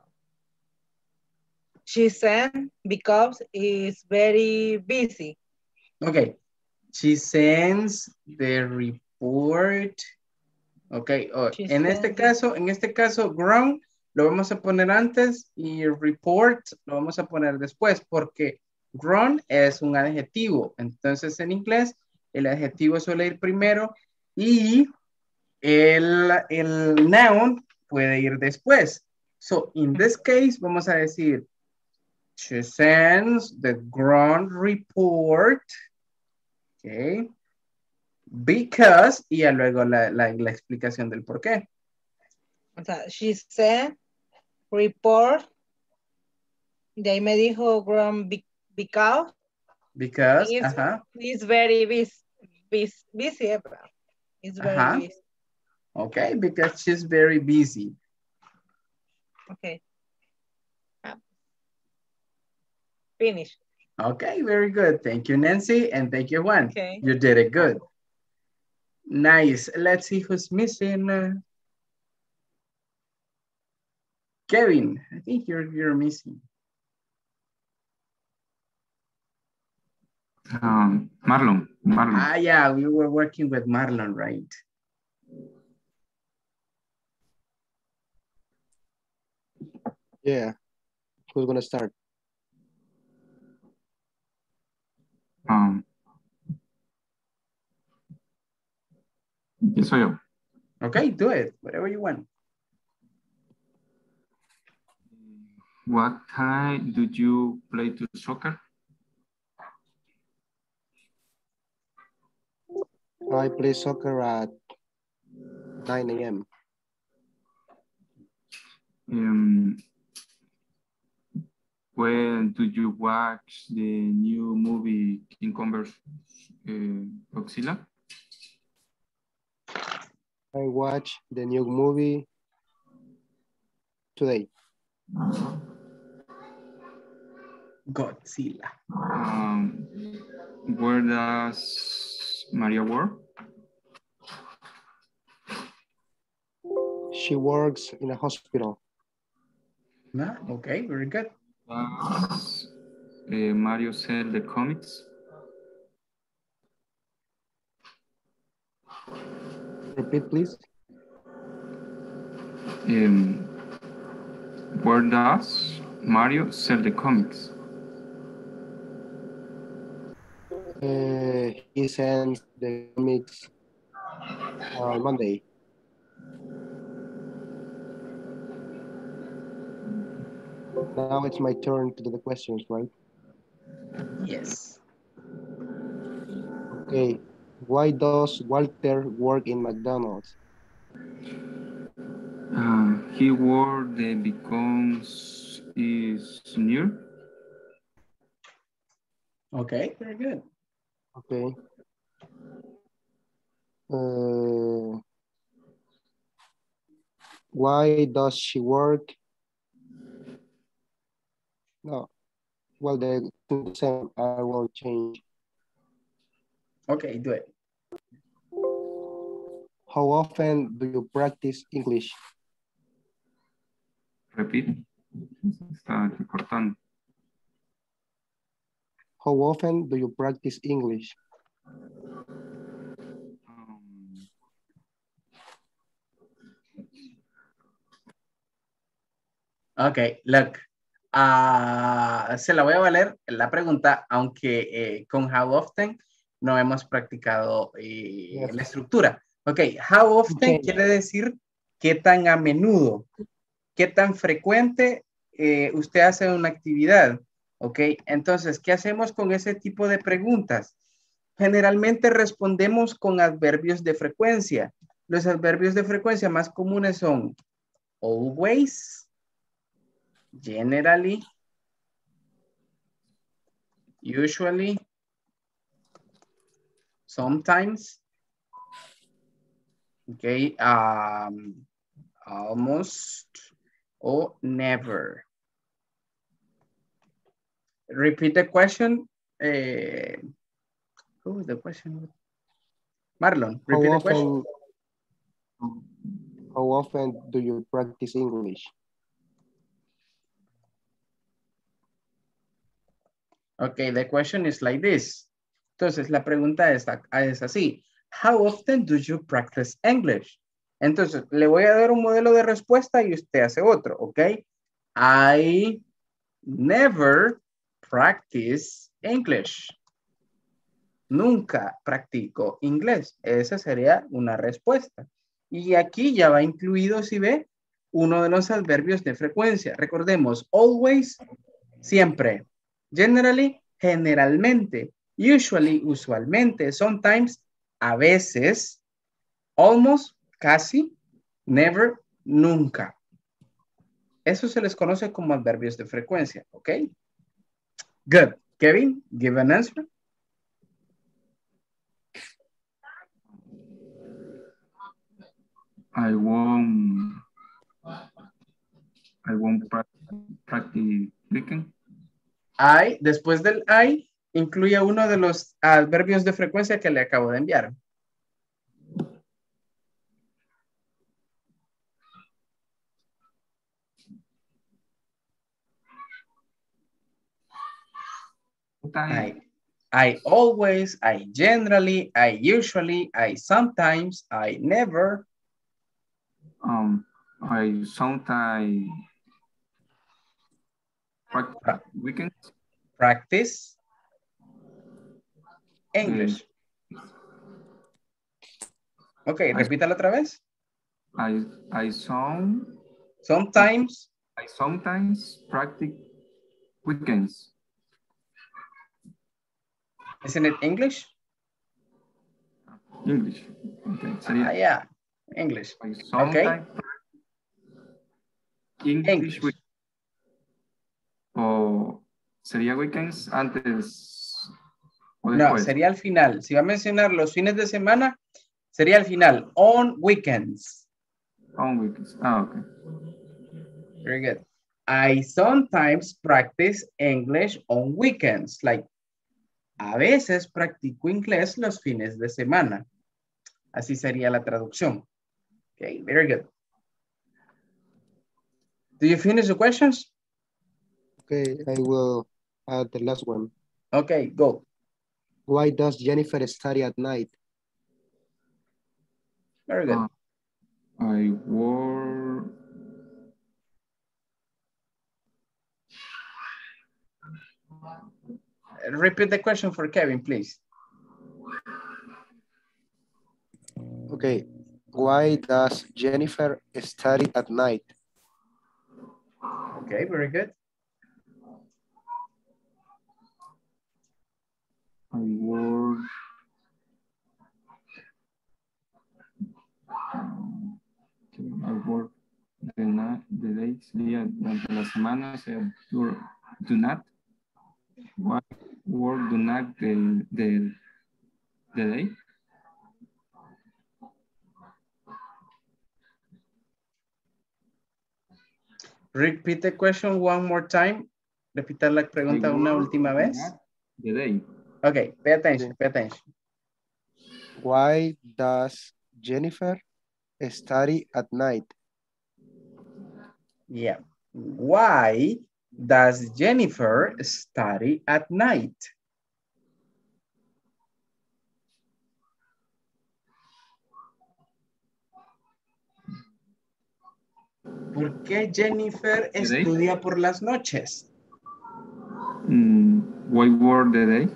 she sent because is very busy. Okay. She sends the report. Okay. Oh, She en este sent it- caso, en este caso, ground lo vamos a poner antes y report lo vamos a poner después porque grown es un adjetivo. Entonces, en inglés, el adjetivo suele ir primero y el, el noun puede ir después. So, in this case, vamos a decir, she sends the ground report. Okay. Because, y ya luego la, la, la explicación del por qué. O sea, she sent report. De ahí me dijo Graham be- because Because, is ajá, is very busy. Busy, busy eh, bro. It's very ajá. busy. Okay, because she's very busy. Okay. Ah. Finish. Okay, very good. Thank you, Nancy, and thank you, Juan. Okay. You did it good. Nice. Let's see who's missing. Uh, Kevin, I think you're you're missing. Um, Marlon, Marlon. Ah, yeah, we were working with Marlon, right? Yeah. Who's gonna start? Um, empiezo yo. Okay, do it. Whatever you want. What time do you play to soccer? I play soccer at nine A M Um, when do you watch the new movie King Converse uh, Godzilla? I watched the new movie today. Godzilla. Um, where does Maria work? She works in a hospital. Ah, okay, very good. Does uh, Mario sell the comics? Repeat, please. Um, where does Mario sell the comics? Uh, he sends the comics on Monday. Now it's my turn to do the questions, right? Yes. Okay. Why does Walter work in McDonald's? Uh, he worked there because he's new. Okay, very good. Okay. Uh, why does she work? No. Well, the the same. I won't change. Okay, do it. How often do you practice English? Repeat. Está importante. How often do you practice English? Ok, look. Uh, se la voy a valer la pregunta, aunque eh, con how often no hemos practicado eh, Yes. la estructura. Ok, how often Change. quiere decir qué tan a menudo, qué tan frecuente eh, usted hace una actividad. Ok, entonces, ¿qué hacemos con ese tipo de preguntas? Generalmente respondemos con adverbios de frecuencia. Los adverbios de frecuencia más comunes son always, generally, usually, sometimes, okay, um, almost, or never. Repeat the question. Uh, who was the question? Marlon, How repeat the often, question. how often do you practice English? Okay, the question is like this. Entonces, la pregunta es, es así. How often do you practice English? Entonces, le voy a dar un modelo de respuesta y usted hace otro, ¿ok? I never practice English. Nunca practico inglés. Esa sería una respuesta. Y aquí ya va incluido, si ve, uno de los adverbios de frecuencia. Recordemos, always, siempre. Generally, generalmente. Usually, usualmente. Sometimes, a veces. Almost, casi. Never, nunca. Eso se les conoce como adverbios de frecuencia, ¿ok? Good. Kevin, give an answer. I won't, I won't practice weekend. I, después del I, incluye uno de los adverbios de frecuencia que le acabo de enviar. I, I always, I generally, I usually, I sometimes, I never. Um, I sometimes practice weekends. Practice English. Ok, repítalo otra vez. I, I some, sometimes. I sometimes practice weekends. Isn't it English? English. Okay. Sería, ah, yeah. English. I sometimes okay. English. English. O sería weekends antes o después. No, sería al final. Si va a mencionar los fines de semana, Sería al final, on weekends. On weekends. Ah, okay. Very good. I sometimes practice English on weekends. Like, a veces practico inglés los fines de semana. Así sería la traducción. Okay, very good. Do you finish the questions? Okay, I will add the last one. Okay, go. Why does Jennifer study at night? Very good. Uh, I work. Repeat the question for Kevin, please. Okay, why does Jennifer study at night? Okay, very good. I work. I work the night, the days, día durante la semana, o sea, do, do not. What work do not the, the, the day? Repeat the question one more time. Repita la pregunta una última vez. The day. Okay, pay attention, pay attention. Why does Jennifer study at night? Yeah. Why does Jennifer study at night? ¿Por qué Jennifer estudia por las noches? Mm, why work the day?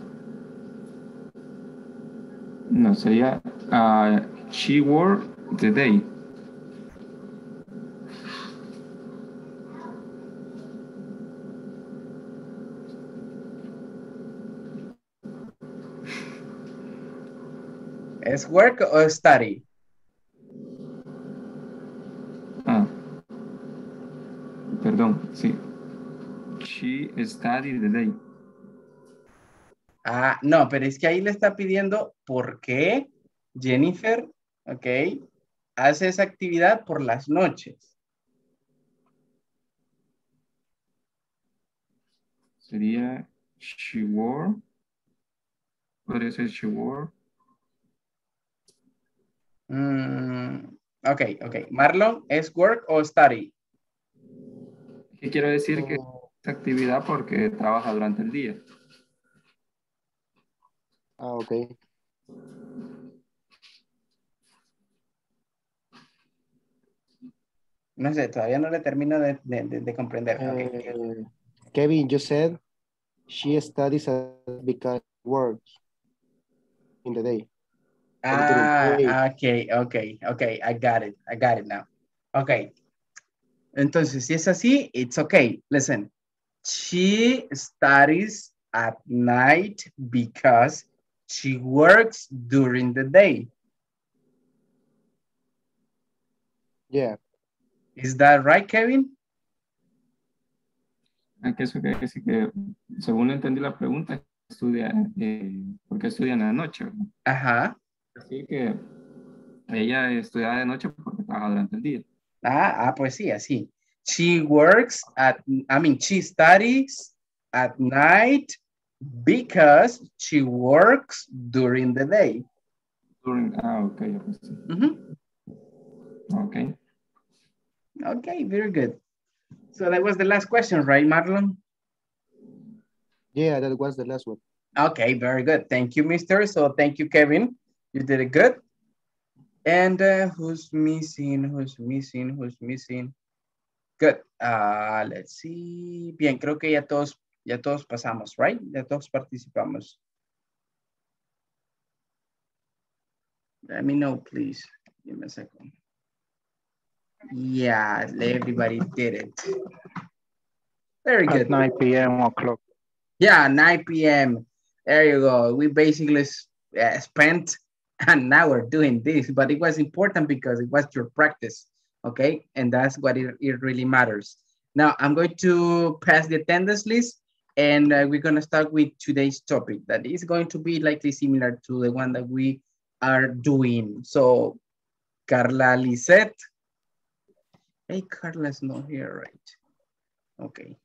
No, sería uh, she work the day. ¿Es work o study? Ah, perdón, sí. She studied the day. Ah, no, pero es que ahí le está pidiendo por qué Jennifer, ok, hace esa actividad por las noches. Sería she wore. Podría ser she wore. Mm, ok, ok. Marlon, ¿es work o study? ¿Qué quiero decir? Que esa actividad porque trabaja durante el día. Ah, ok. No sé, todavía no le termino de, de, de, de comprender. Okay. Uh, Kevin, you said she studies because works in the day. Ah, ok, ok, ok. I got it. I got it now. Ok. Entonces, si es así, it's okay. Listen. She studies at night because she works during the day. Yeah. Is that right, Kevin? Que eso quiere decir que, según entendí la pregunta, estudia, eh, porque estudia en la noche. Ajá. Así que ella estudia de noche porque trabaja durante el día. Ah, ah, pues sí, así. She works at, I mean, she studies at night because she works during the day. During, ah, okay. Mm-hmm. Okay. Okay, very good. So that was the last question, right, Marlon? Yeah, that was the last one. Okay, very good. Thank you, mister. So thank you, Kevin. You did it good. And uh, who's missing? Who's missing? Who's missing? Good. Uh, let's see. Bien, creo que ya todos, ya todos pasamos, right? Ya todos participamos. Let me know, please. Give me a second. Yeah, everybody did it. Very good. At nine P M o'clock. Yeah, nine P M There you go. We basically uh, spent an hour doing this, but it was important because it was your practice, okay? And that's what it, it really matters. Now, I'm going to pass the attendance list, and uh, we're going to start with today's topic that is going to be likely similar to the one that we are doing. So, Carla Lisette. Hey, Carla's not here, right? Okay.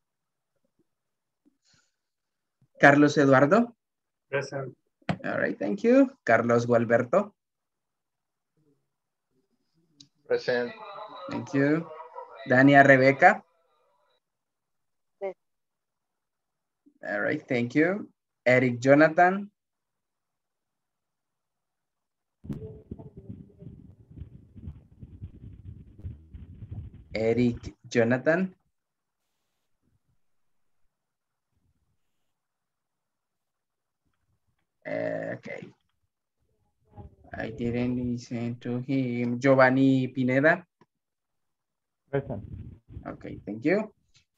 Carlos Eduardo. Present. All right, thank you. Carlos Gualberto. Present. Thank you. Dania Rebecca. Present. All right, thank you. Eric Jonathan. Eric Jonathan. Okay. I didn't listen to him. Giovanni Pineda. Present. Okay, thank you.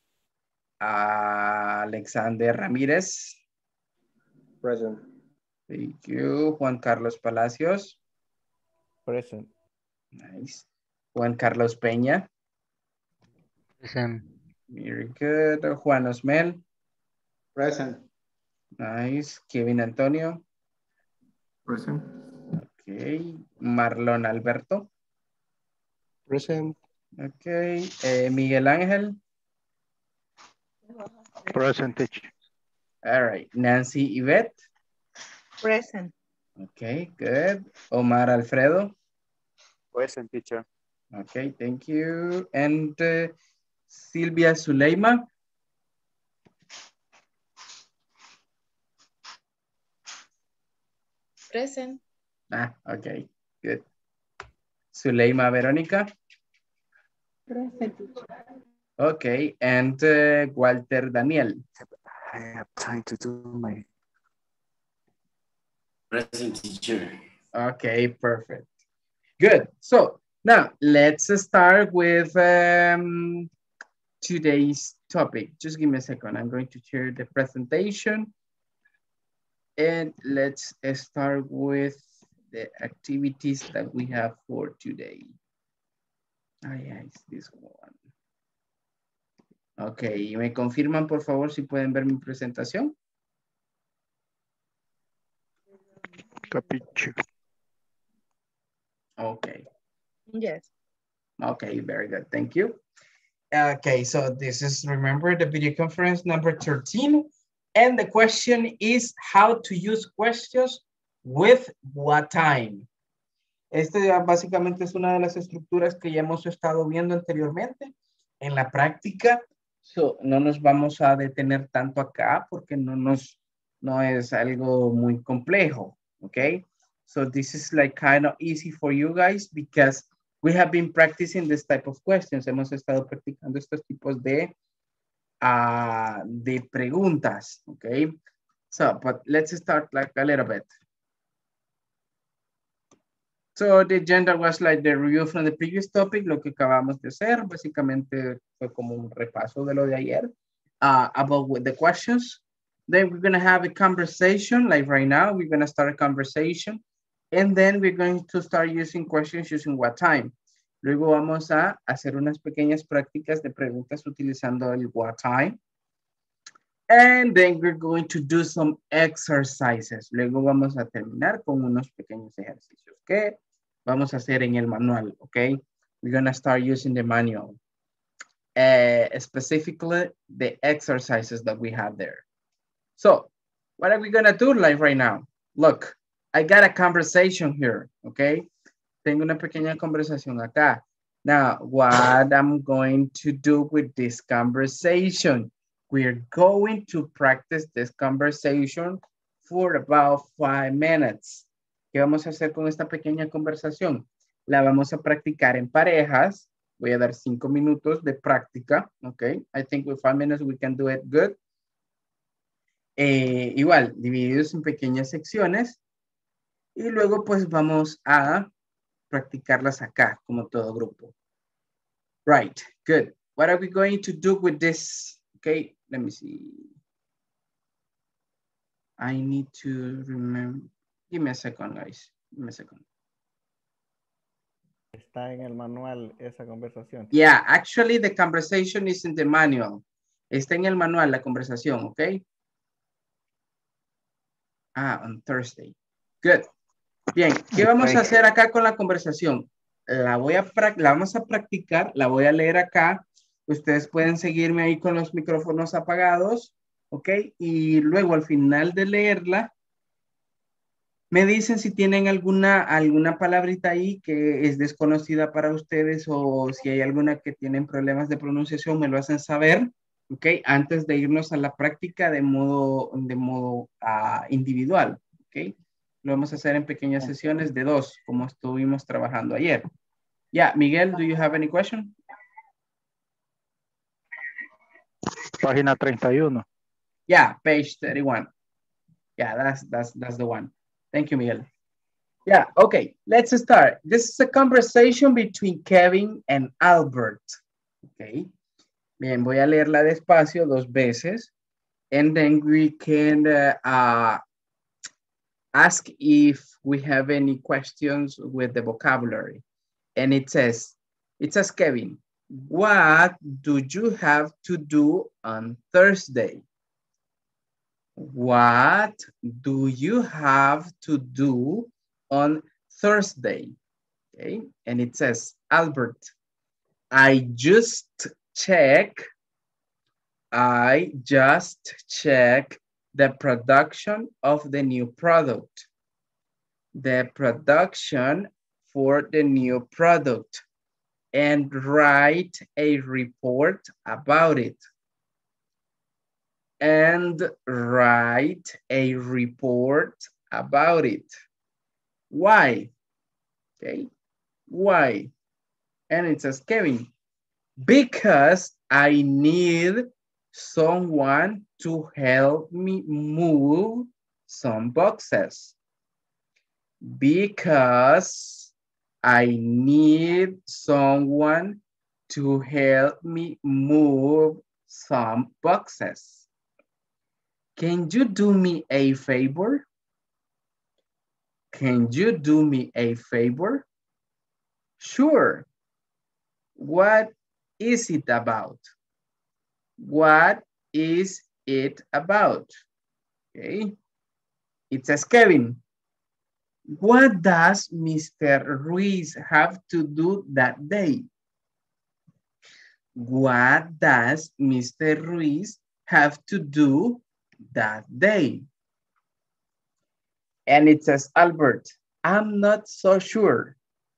Uh, Alexander Ramirez. Present. Thank you. Juan Carlos Palacios. Present. Nice. Juan Carlos Peña. Present. Very good. Juan Osmel. Present. Nice. Kevin Antonio. Present. Okay. Marlon Alberto. Present. Okay. Eh, Miguel Ángel. Present, teacher. All right. Nancy Yvette. Present. Okay, good. Omar Alfredo. Present, teacher. Okay, thank you. And uh, Silvia Zuleima. Present. Ah, okay, good. Zuleima Verónica. Present, teacher. Okay, and uh, Walter Daniel. I have time to do my... Present, teacher. Okay, perfect. Good. So now let's start with um, today's topic. Just give me a second. I'm going to share the presentation. And let's start with the activities that we have for today. Ah, yeah, it's this one. Ok, ¿me confirman por favor si pueden ver mi presentación? Capiche. Okay. Yes. Okay, very good. Thank you. Okay, so this is, remember, the video conference number thirteen. And the question is how to use questions with what time. Este ya básicamente es una de las estructuras que ya hemos estado viendo anteriormente en la práctica. So, no nos vamos a detener tanto acá porque no, nos, no es algo muy complejo. Okay. So this is like kind of easy for you guys because we have been practicing this type of questions. Hemos estado practicando estos tipos de, uh, de preguntas. Okay. So, but let's start like a little bit. So the agenda was like the review from the previous topic, lo que acabamos de hacer, básicamente fue como un repaso de lo de ayer, uh, about with the questions. Then we're gonna have a conversation, like right now, we're gonna start a conversation, and then we're going to start using questions using what time. Luego vamos a hacer unas pequeñas prácticas de preguntas utilizando el what time. And then we're going to do some exercises. Luego vamos a terminar con unos pequeños ejercicios que vamos a hacer en el manual, okay? We're gonna start using the manual. Uh, specifically, the exercises that we have there. So, what are we gonna do like right now? Look, I got a conversation here, okay? Tengo una pequeña conversación acá. Now, what I'm going to do with this conversation? We're going to practice this conversation for about five minutes. ¿Qué vamos a hacer con esta pequeña conversación? La vamos a practicar en parejas. Voy a dar cinco minutos de práctica. Okay. I think with five minutes we can do it good. Eh, igual, divididos en pequeñas secciones. Y luego pues vamos a practicarlas acá, como todo grupo. Right, good. What are we going to do with this? Okay, let me see. I need to remember. Give me a second, guys. Give me a second. Está en el manual esa conversación. Yeah, actually the conversation is in the manual. Está en el manual la conversación, okay? Ah, on Thursday. Good. Bien, ¿qué vamos a hacer acá con la conversación? La, voy a, la vamos a practicar, la voy a leer acá. Ustedes pueden seguirme ahí con los micrófonos apagados, ¿ok? Y luego al final de leerla, me dicen si tienen alguna, alguna palabrita ahí que es desconocida para ustedes o si hay alguna que tienen problemas de pronunciación, me lo hacen saber, ¿ok? Antes de irnos a la práctica de modo, de modo uh, individual, ¿ok? Lo vamos a hacer en pequeñas sesiones de dos, como estuvimos trabajando ayer. Yeah, Miguel, do you have any question? Página treinta y uno. Yeah, page thirty-one. Yeah, that's, that's, that's the one. Thank you, Miguel. Yeah, okay, let's start. This is a conversation between Kevin and Albert. Okay. Bien, voy a leerla despacio dos veces. And then we can uh, uh, ask if we have any questions with the vocabulary. And it says, it says, Kevin, what do you have to do on Thursday? What do you have to do on Thursday? Okay, and it says, Albert, I just check, I just check the production of the new product. The production for the new product and write a report about it. And write a report about it. Why? Okay, why? And it says, Kevin, because I need someone to help me move some boxes. Because I need someone to help me move some boxes. Can you do me a favor? Can you do me a favor? Sure. What is it about? What is it about? Okay. It says, Kevin, what does Mister Ruiz have to do that day? What does Mister Ruiz have to do that day? And it says, Albert, I'm not so sure.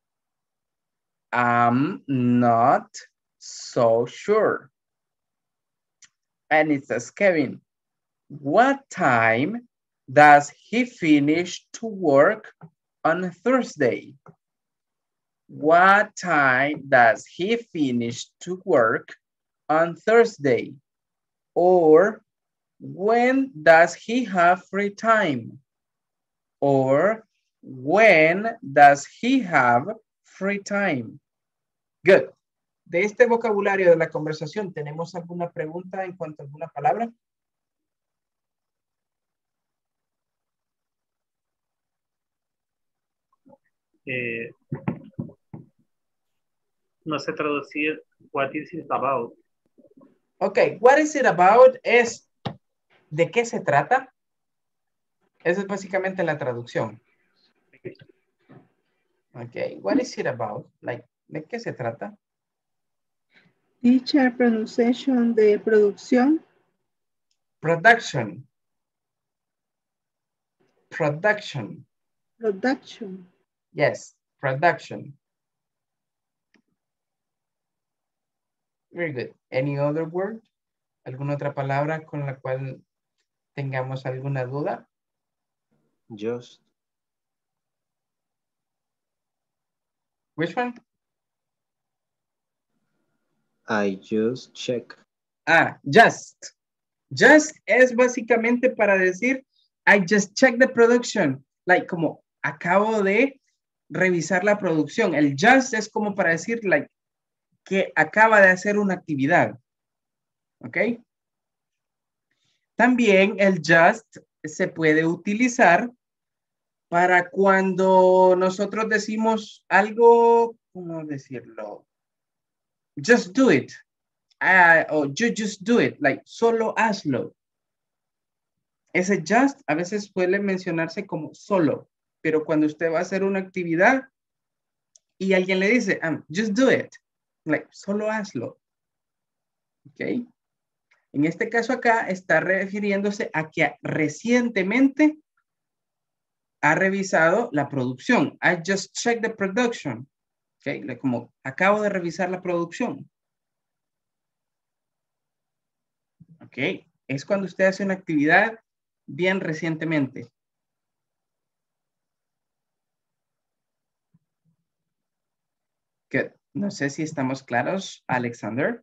I'm not so sure. And it says, Kevin, what time does he finish to work on Thursday? What time does he finish to work on Thursday? Or when does he have free time? Or when does he have free time? Good. De este vocabulario de la conversación, ¿tenemos alguna pregunta en cuanto a alguna palabra? Eh, no sé traducir what is it about. Ok, what is it about es ¿de qué se trata? Esa es básicamente la traducción. Ok, what is it about? Like, ¿de qué se trata? Teacher, pronunciation de producción. Production. Production. Production. Yes, production. Very good. Any other word? ¿Alguna otra palabra con la cual tengamos alguna duda? Just. Which one? I just check. Ah, just. Just es básicamente para decir, I just checked the production. Like, como acabo de revisar la producción. El just es como para decir, like, que acaba de hacer una actividad. ¿Ok? También el just se puede utilizar para cuando nosotros decimos algo, ¿cómo decirlo? Just do it. Uh, o you just do it. Like, solo hazlo. Ese just a veces suele mencionarse como solo. pero cuando usted va a hacer una actividad y alguien le dice, um, just do it, like, solo hazlo. ¿Ok? En este caso acá está refiriéndose a que recientemente ha revisado la producción. I just checked the production. ¿Ok? Como acabo de revisar la producción. ¿Ok? Es cuando usted hace una actividad bien recientemente. Good. No sé si estamos claros, Alexander.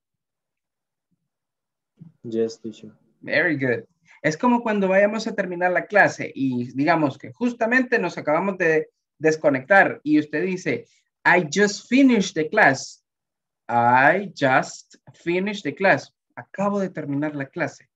Yes, teacher. Very good. Es como cuando vayamos a terminar la clase y digamos que justamente nos acabamos de desconectar y usted dice, I just finished the class. I just finished the class. Acabo de terminar la clase.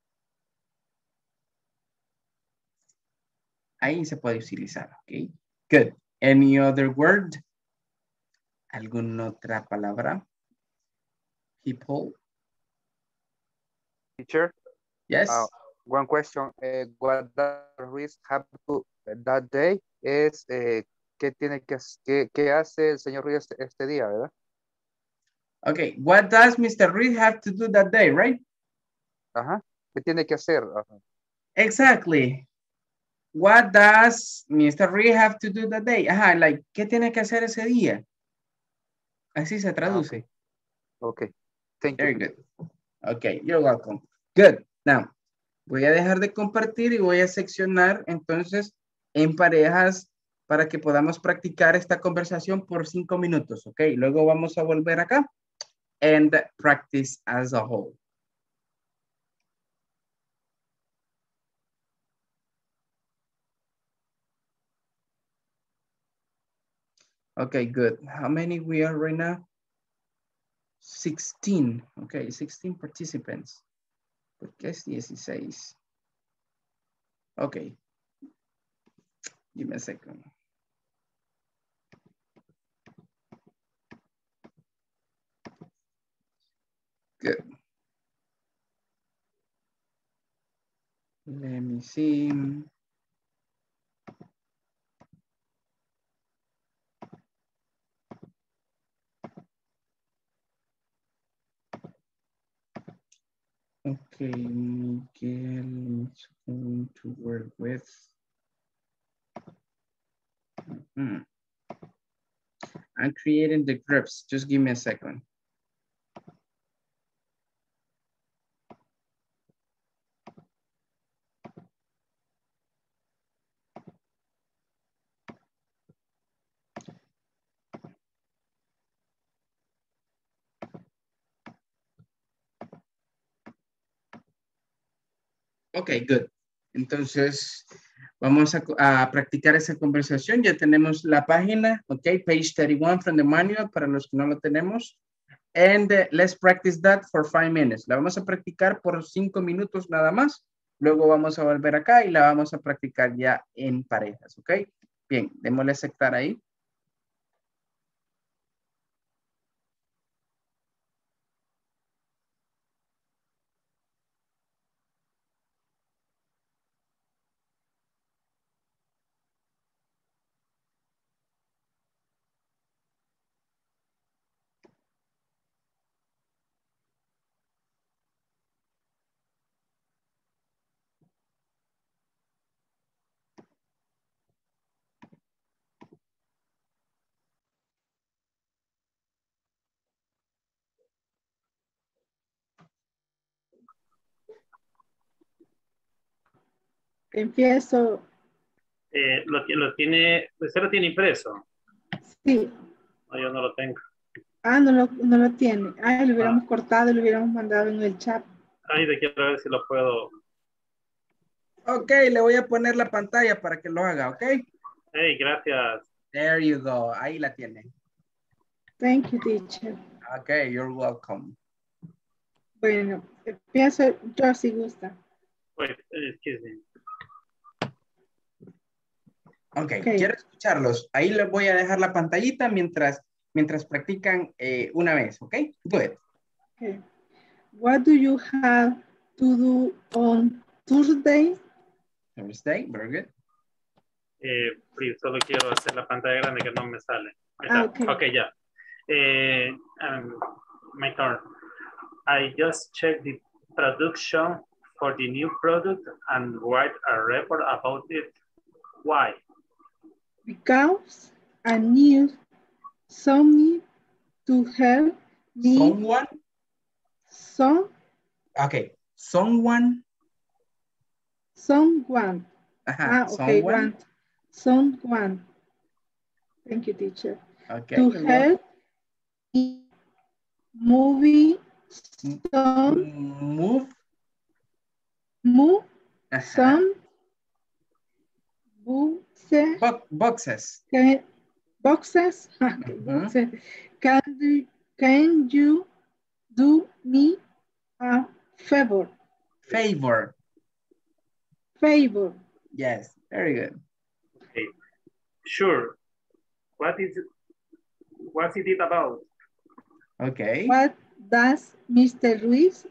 Ahí se puede utilizar, ¿ok? Good. Any other word? ¿Alguna otra palabra? People? Teacher? Yes? Uh, one question. Uh, what does Ruiz have to that day? Es, eh, ¿qué tiene que, qué, qué hace el señor Ruiz este, este día, verdad? Okay. What does Mister Reed have to do that day, right? Ajá. ¿Qué tiene que hacer? Ajá. Exactly. What does Mister Reed have to do that day? Ajá, like, ¿qué tiene que hacer ese día? Así se traduce. Ah, okay. Okay. Thank Very you. good. Okay, you're welcome. Good. Now, voy a dejar de compartir y voy a seccionar entonces en parejas para que podamos practicar esta conversación por cinco minutos, ¿ok? Luego vamos a volver acá and practice as a whole. Okay, good. How many we are right now? sixteen. Okay, sixteen participants. ¿Por qué es dieciséis? Okay. Give me a second. Good. Let me see. Okay, Miguel is going to work with. Mm-hmm. I'm creating the groups. Just give me a second. Ok, good. Entonces, vamos a, a practicar esa conversación. Ya tenemos la página, ok, page thirty-one from the manual para los que no lo tenemos. And uh, let's practice that for five minutes. La vamos a practicar por cinco minutos nada más. Luego vamos a volver acá y la vamos a practicar ya en parejas, ok. Bien, démosle aceptar ahí. Empiezo. Eh, lo, lo tiene, ¿usted lo tiene impreso? Sí. No, yo no lo tengo. Ah, no lo, no lo tiene. Ah, lo hubiéramos Ah. cortado y lo hubiéramos mandado en el chat. Ahí de quiero ver si lo puedo. Ok, le voy a poner la pantalla para que lo haga, ok. Hey, gracias. There you go. Ahí la tiene. Thank you, teacher. Ok, you're welcome. Bueno, empiezo yo si gusta. Wait, excuse me. Okay, Okay. Quiero escucharlos. Ahí les voy a dejar la pantallita mientras, mientras practican eh, una vez, ¿ok? Good. Okay. What do you have to do on Thursday? Thursday, very good. Eh, please, solo quiero hacer la pantalla grande que no me sale. Ahí Ah, está. okay. Ok, ya. Eh, um, my turn. I just checked the production for the new product and write a report about it. Why? Because I need someone to help me. Someone? Some, Okay. Someone. someone. Ajá. Ah, okay, Someone. one. Someone. Thank you, teacher. Okay. To you're help me movie some Move. move Ajá. some boxes. Bo- boxes. Can, boxes. Okay, Mhm. boxes. Can you can you do me a favor? Favor. Favor. Yes. Very good. Okay. Sure. What is it? What's it about? Okay. What does Mister Ruiz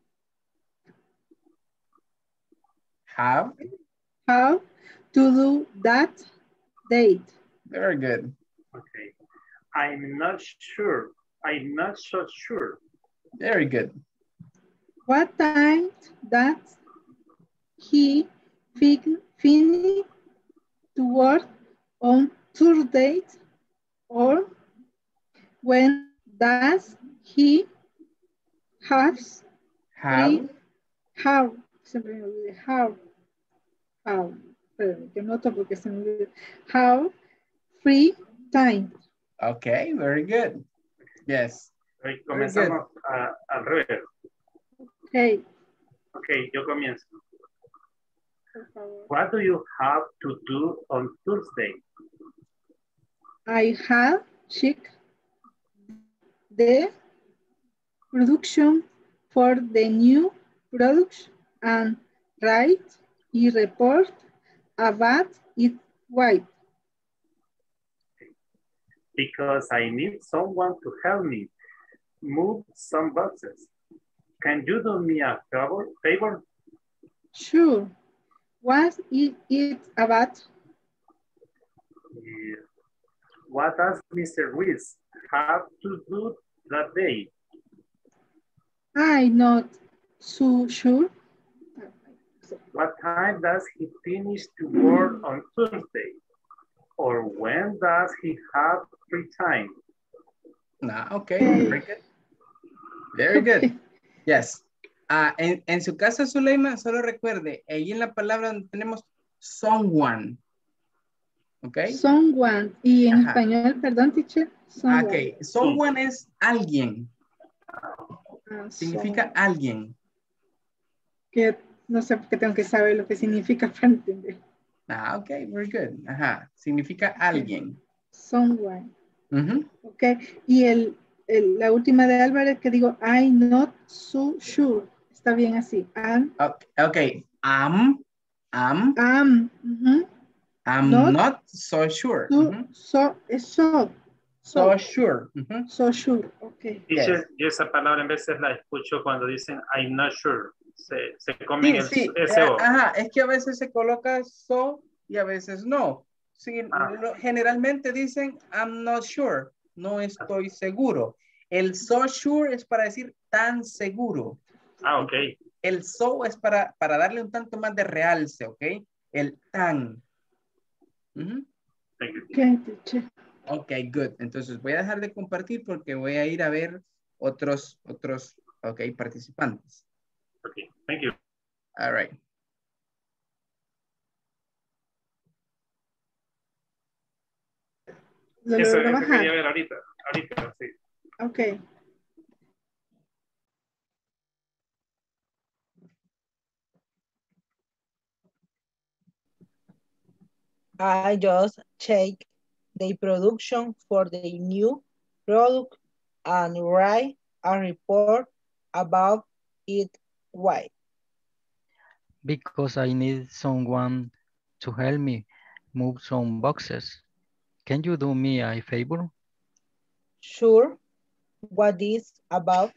Have. have to do that date? Very good. Okay. I'm not sure. I'm not so sure. Very good. What time does he fin finish to work on Thursday? Or when does he have free? Have. How? Siempre me olvida. How? How? Espérame, que noto porque se me olvida. How free time? Okay. Very good. Yes. Okay, Very good. comenzamos a- al revés. Okay. Ok, yo comienzo. Por favor. What do you have to do on Tuesday? I have checked the production for the new products and write a report about it. Why? Because I need someone to help me move some boxes. Can you do me a favor? favor? Sure. What is it about? Yeah. What does Mister Ruiz have to do that day? I'm not so sure. What time does he finish to work on Tuesday? Or when does he have free time? Nah, okay. Very good. Very good. Yes. Ah, en, en su caso, Zuleima, solo recuerde, ahí en la palabra donde tenemos someone. ¿Ok? Someone. Y en Ajá. español, perdón, teacher. Ah, Someone. ok. Someone es alguien. Ah, Significa someone. alguien. Que no sé por qué tengo que saber lo que significa para entender. Ah, ok. Very good. Ajá. Significa alguien. Someone. Uh-huh. Ok. Y el, el, la última de Álvarez que digo, I'm not so sure. Está bien así. I'm. Ok. okay. I'm. I'm. I'm. Uh-huh. I'm not, not so sure. So, Uh-huh. so, es so. So, so sure. Uh-huh. So sure. Ok. Teacher, Yes. yo esa palabra en veces la escucho cuando dicen I'm not sure. Se, se comen Sí, el sí. S O. Ajá. Es que a veces se coloca so y a veces no. Sí, Ah. lo, generalmente dicen I'm not sure. No estoy seguro. El so sure es para decir tan seguro. Ah, ok. El so es para, para darle un tanto más de realce, ¿ok? El tan. Uh-huh. Thank you. Okay, teacher. Ok, good. Entonces voy a dejar de compartir porque voy a ir a ver otros, otros, ok, participantes. Ok, thank you. All right. ¿Lo Eso, logró eso bajar? quería ver ahorita. Ahorita, sí. Ok. I just check the production for the new product and write a report about it. Why? Because I need someone to help me move some boxes. Can you do me a favor? Sure. What is about?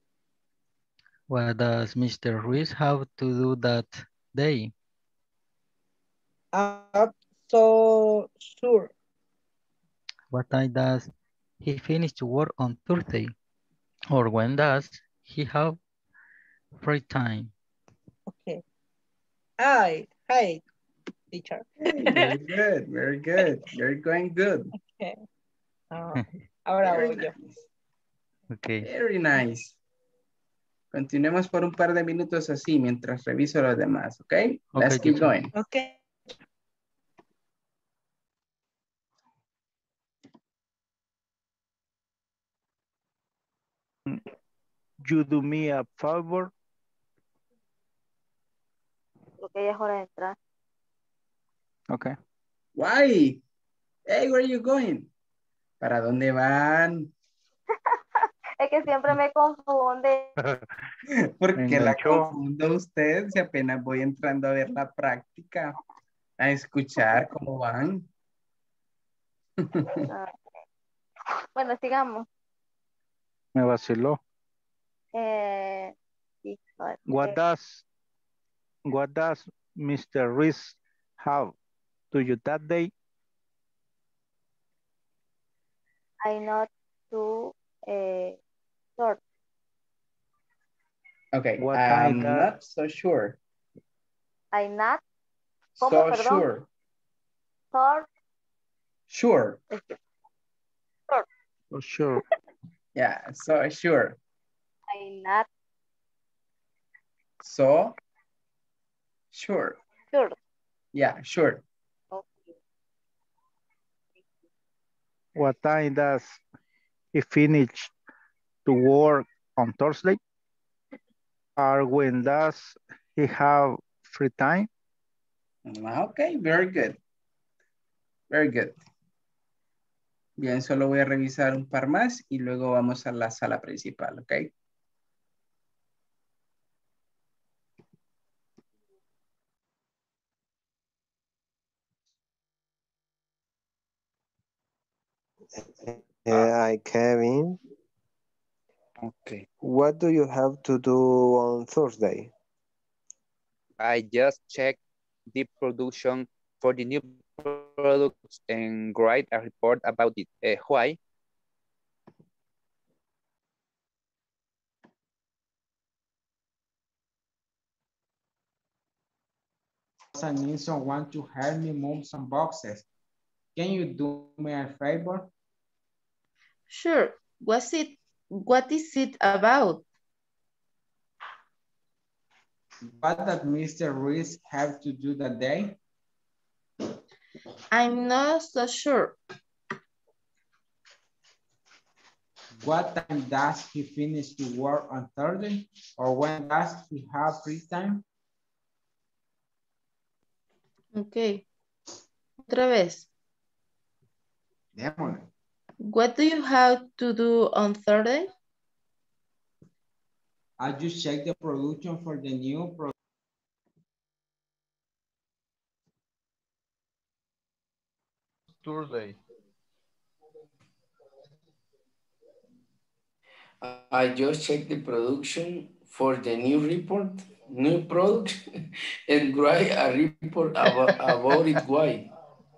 What does Mister Ruiz have to do that day? Uh, so sure. What time does he finish to work on Thursday? Or when does he have free time? Okay. Hi, hi, teacher. Hey, very good, very good. You're going good. Okay. Ah, ahora Very voy yo. nice. Okay. Very nice. Continuemos por un par de minutos así mientras reviso los demás, ¿ok? Let's Okay, keep teacher. going. Okay. You do me a favor. Creo que ya es hora de entrar. Okay. Why? Hey, where are you going? ¿Para dónde van? Es que siempre me confunde. ¿Por Me qué la enganchó. confundo usted si apenas voy entrando a ver la práctica? A escuchar cómo van. Ah, bueno, sigamos. Me vaciló. Eh, híjole. What does what does Mister Reese have to you that day? I not to uh, sort. Okay, What I'm time that not so sure. I not, ¿cómo, So perdón? sure. Sort. Sure. Sort. for sure? Yeah, so sure. I not So sure. sure. Yeah, sure. Okay. What time does he finish to work on Thursday? Or when does he have free time? Okay, very good. Very good. Bien, solo voy a revisar un par más y luego vamos a la sala principal, ¿ok? Uh, I, Kevin. Okay. What do you have to do on Thursday? I just checked the production for the new products and write a report about it. Uh, why? I need someone to help me move some boxes. Can you do me a favor? Sure. What's it? What is it about? What does Mister Reese have to do that day? I'm not so sure. What time does he finish to work on Thursday? Or when does he have free time? Okay. Otra vez. Démosle. What do you have to do on Thursday? I just checked the production for the new product. Thursday. I just checked the production for the new report, new product, and write a report about, about it. Why?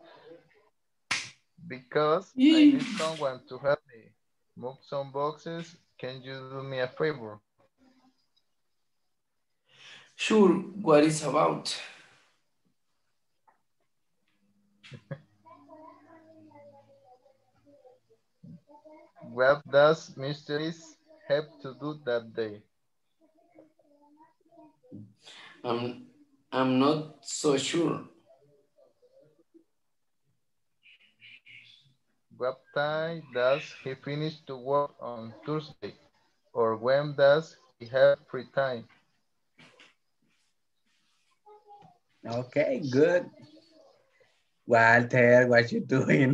Because I need someone to help me move some boxes. Can you do me a favor? Sure, what is about? What does Mister Reese have to do that day? I'm, I'm not so sure. What time does he finish to work on Thursday? Or when does he have free time? Okay, good. Walter, what you doing?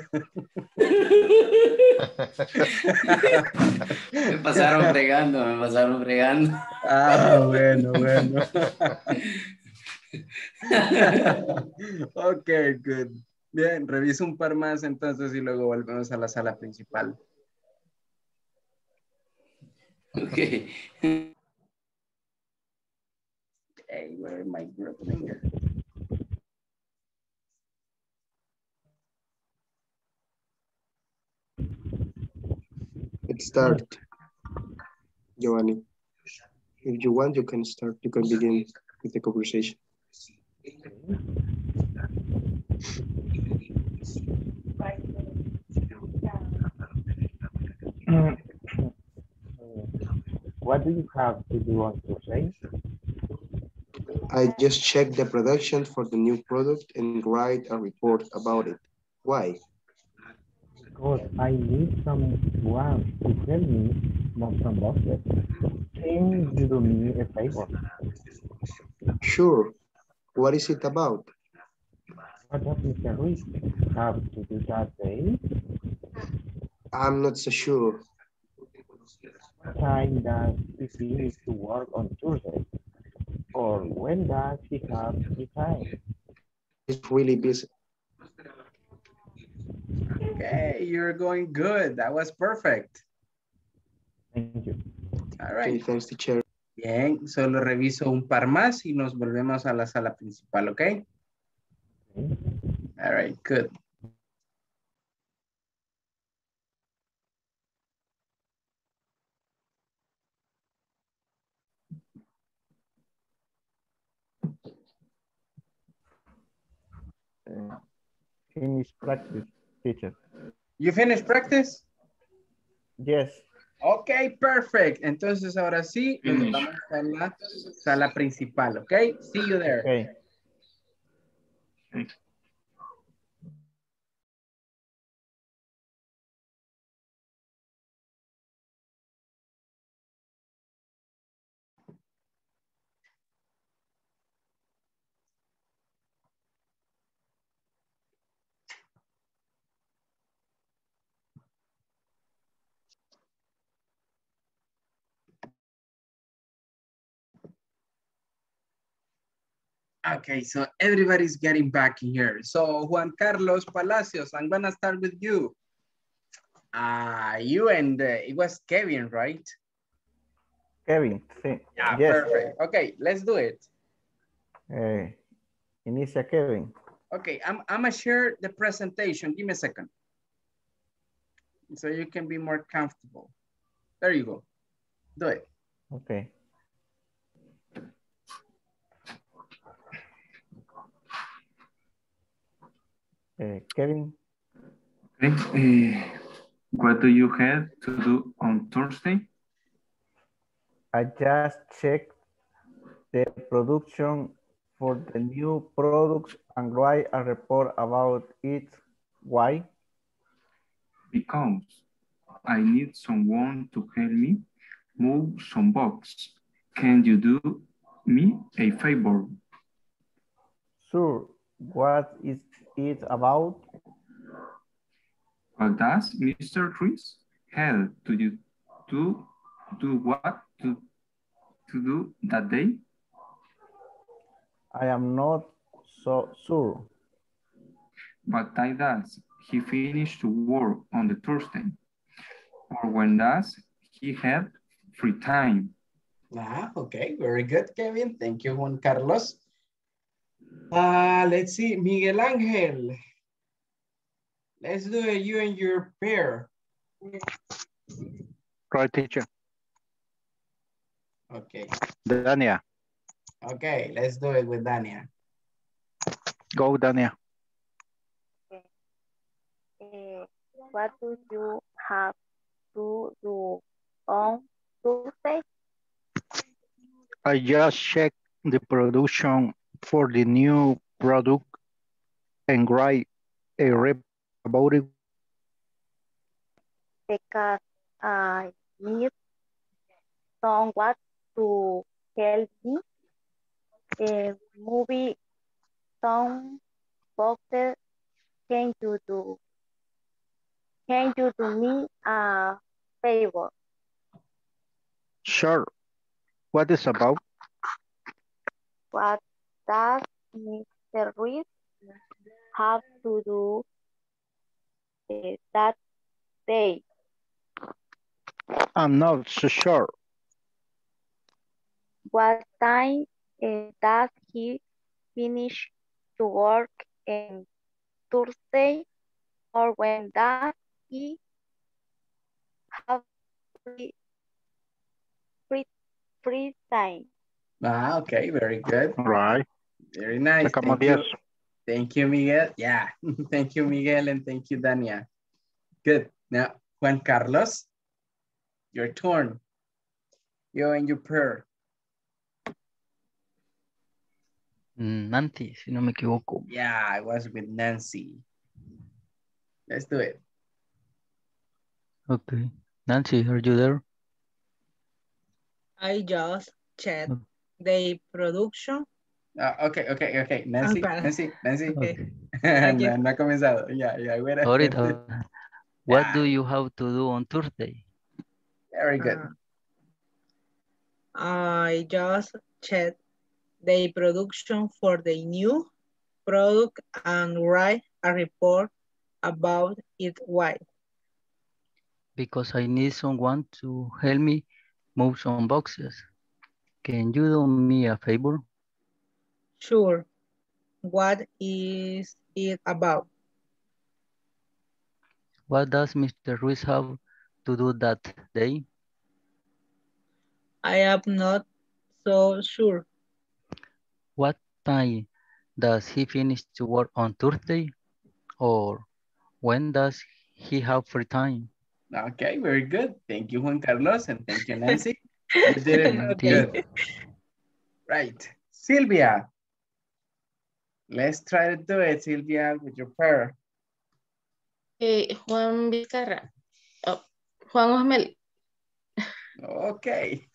Me pasaron fregando, me pasaron fregando. Ah, bueno, bueno. Ok, good. Bien, reviso un par más entonces y luego volvemos a la sala principal. Ok. Hey, where am I opening here? Start, Giovanni. If you want, you can start. You can begin with the conversation. What do you have to do on Tuesday? I just checked the production for the new product and write a report about it. Why? Because I need someone to help me, not some bosses. Can you do me a favor? Sure. What is it about? What does Mister Ruiz have to do that day? I'm not so sure. What time does he finish to work on Tuesday? Or when does he have free time? It's really busy. Okay, you're going good. That was perfect. Thank you. All right. Okay, thanks, teacher. Bien, solo reviso un par más y nos volvemos a la sala principal, ¿ok? All right, good. Uh, finish practice, teacher. You finished practice? Yes. Ok, perfect. Entonces ahora sí, nos vamos a la sala principal, ¿ok? See you there. Okay. Okay, so everybody's getting back here. So Juan Carlos Palacios, I'm gonna start with you. Uh, you and uh, it was Kevin, right? Kevin, sí. Yeah, Yes. perfect. Okay, let's do it. Eh, inicia Kevin. Okay, I'm, I'm gonna share the presentation. Give me a second. So you can be more comfortable. There you go. Do it. Okay. Uh, Kevin. Okay. Uh, what do you have to do on Thursday? I just checked the production for the new products and write a report about it. Why? Because I need someone to help me move some boxes. Can you do me a favor? Sure. What is it about? What does Mister Ruiz have to you to do what to, to do that day? I am not so sure. What time does he finish to work on the Thursday? Or when does he have free time? Ah, okay, very good, Kevin. Thank you, Juan Carlos. Uh, let's see, Miguel Angel. Let's do it, you and your pair. Right, teacher. Okay. Dania. Okay, let's do it with Dania. Go, Dania. Uh, what do you have to do on Tuesday? I just checked the production for the new product and write a report about it. Because I need someone to help me uh, movie some boxes. Can you do can you do me a favor? Sure. What is about? What does Mister Ruiz have to do uh, that day? I'm not so sure. What time uh, does he finish to work on Thursday? Or when does he have free, free, free time. Ah, okay, very good. All right. Very nice. Sacamos Thank you. diez. Thank you, Miguel. Yeah, thank you, Miguel, and thank you, Dania. Good. Now, Juan Carlos, your turn. You and your pair. Nancy, si no me equivoco. Yeah, I was with Nancy. Let's do it. Okay. Nancy, are you there? I just checked the production. Uh, okay, okay, okay. Nancy, Okay. Nancy, Nancy. Okay. no, no ha comenzado. Ya, ya, yeah, Ahorita. What do you have to do on Thursday? Very good. Uh, I just checked the production for the new product and write a report about it. Why? Because I need someone to help me move some boxes. Can you do me a favor? Sure. What is it about? What does Mister Ruiz have to do that day? I am not so sure. What time does he finish to work on Thursday? Or when does he have free time? Okay, very good. Thank you, Juan Carlos, and thank you, Nancy. You did it Okay. good. Right. Sylvia. Let's try to do it, Sylvia, with your pair. Okay, Juan Vizcarra. Oh, Juan Osmel. Okay.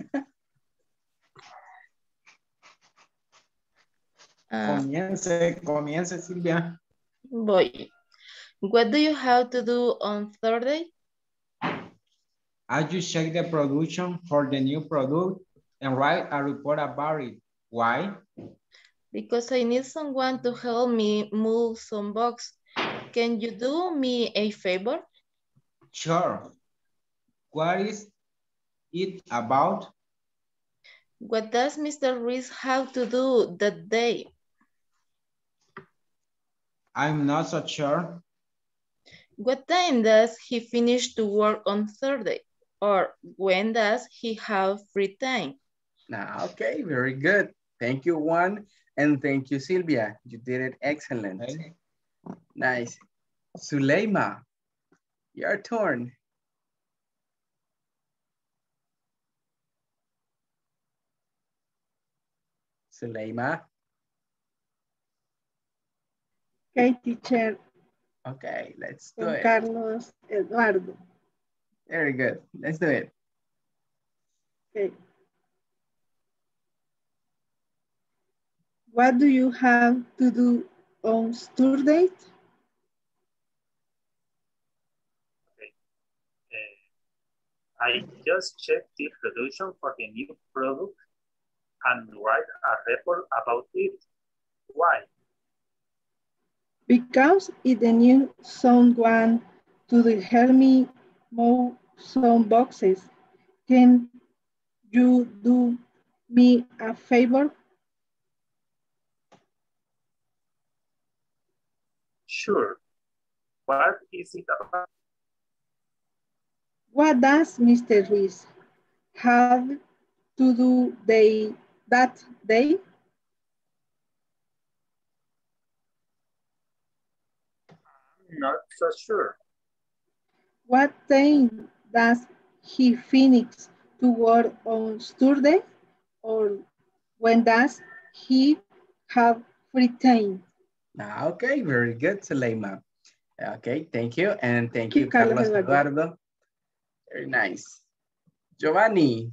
Uh, Comience, comience, Silvia. Voy. What do you have to do on Thursday? I just check the production for the new product and write a report about it. Why? Because I need someone to help me move some box. Can you do me a favor? Sure. What is it about? What does Mister Ruiz have to do that day? I'm not so sure. What time does he finish to work on Thursday? Or when does he have free time? Now, okay, very good. Thank you, Juan, and thank you, Sylvia. You did it excellent. Okay. Nice. Suleima, your turn. Suleima. Okay, teacher. Okay, let's do Juan it. Carlos Eduardo. Very good. Let's do it. Okay. What do you have to do on Thursday? I just checked the production for the new product and write a report about it. Why? Because it need someone to help me move some boxes. Can you do me a favor? Sure. What is it about? What does Mister Ruiz have to do day, that day? I'm not so sure. What time does he finish to work on Thursday? Or when does he have free time? Ah, okay, very good, Suleima. Okay, thank you. And thank, Thank you, you, Carlos, Carlos Eduardo. Eduardo. Very nice. Giovanni.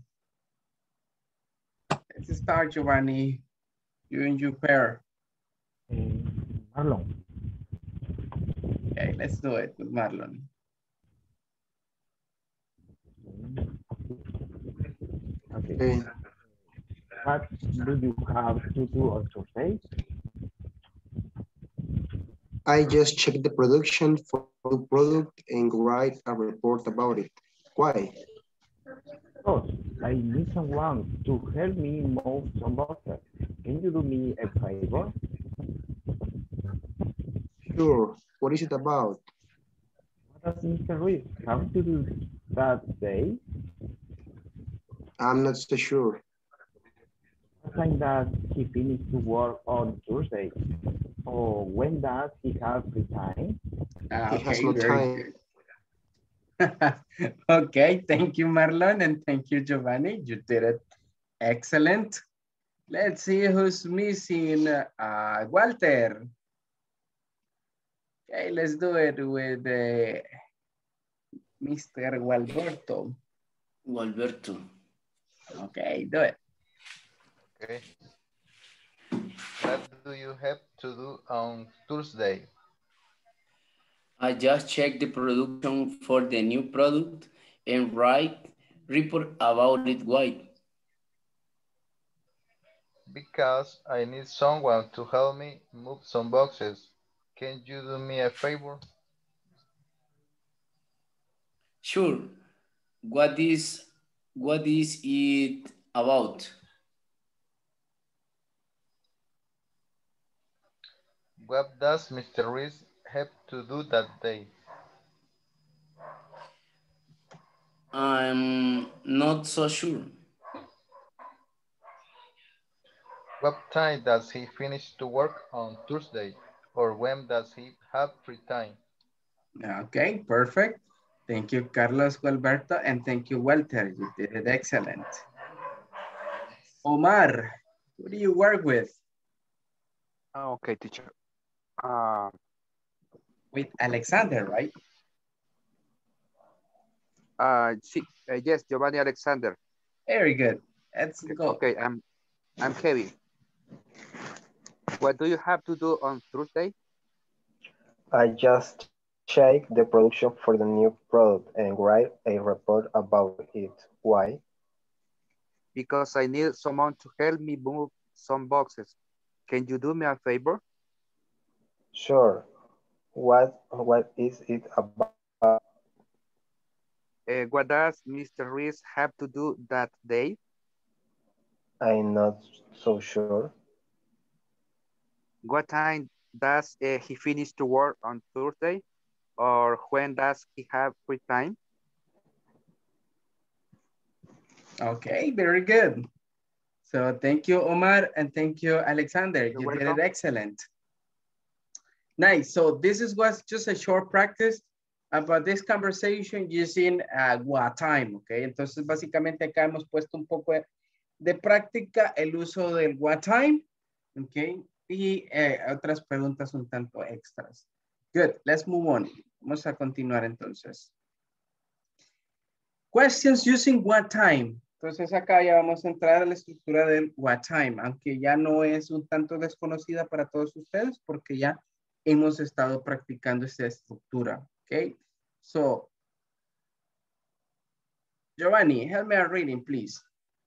Let's start, Giovanni. You and you pair. Marlon. Okay, let's do it with Marlon. Okay. Okay. What do you have to do on Thursday? I just checked the production for the product and write a report about it. Why? Oh, I need someone to help me move some boxes. Can you do me a favor? Sure. What is it about? What does Mister Ruiz have to do that day? I'm not so sure. What time does he finish to work on Thursday? Or when does he have free time? Ah, He has okay, no very time. good. Okay, thank you, Marlon, and thank you, Giovanni. You did it excellent. Let's see who's missing. Uh, Walter. Okay, let's do it with uh, Mister Gualberto. Gualberto. Okay, do it. Okay. What do you have to do on Thursday? I just checked the production for the new product and write report about it. Why? Because I need someone to help me move some boxes. Can you do me a favor? Sure. What is what is it about? What does Mister Reese have to do that day? I'm not so sure. What time does he finish to work on Thursday? Or when does he have free time? Okay, perfect. Thank you, Carlos Gualberto, and thank you, Walter. You did it excellent. Omar, who do you work with? Okay, teacher. Uh, With Alexander, right? uh, sí, uh, yes, Giovanni Alexander. Very good. Let's Okay, go. okay, I'm, I'm Kevin. What do you have to do on Thursday? I just check the production for the new product and write a report about it. Why? Because I need someone to help me move some boxes. Can you do me a favor? Sure. What what is it about? Uh, what does Mister Reese have to do that day? I'm not so sure. What time does uh, he finish to work on Thursday? Or when does he have free time? Okay, very good. So thank you, Omar, and thank you, Alexander. You're You did welcome. it excellent. Nice. So this is was just a short practice about this conversation using uh, what time, okay? Entonces, básicamente acá hemos puesto un poco de, de práctica el uso del what time, okay? Y eh, otras preguntas un tanto extras. Good. Let's move on. Vamos a continuar entonces. Questions using what time. Entonces acá ya vamos a entrar a la estructura del what time, aunque ya no es un tanto desconocida para todos ustedes porque ya hemos estado practicando esta estructura. Okay, so Giovanni, help me out reading, please.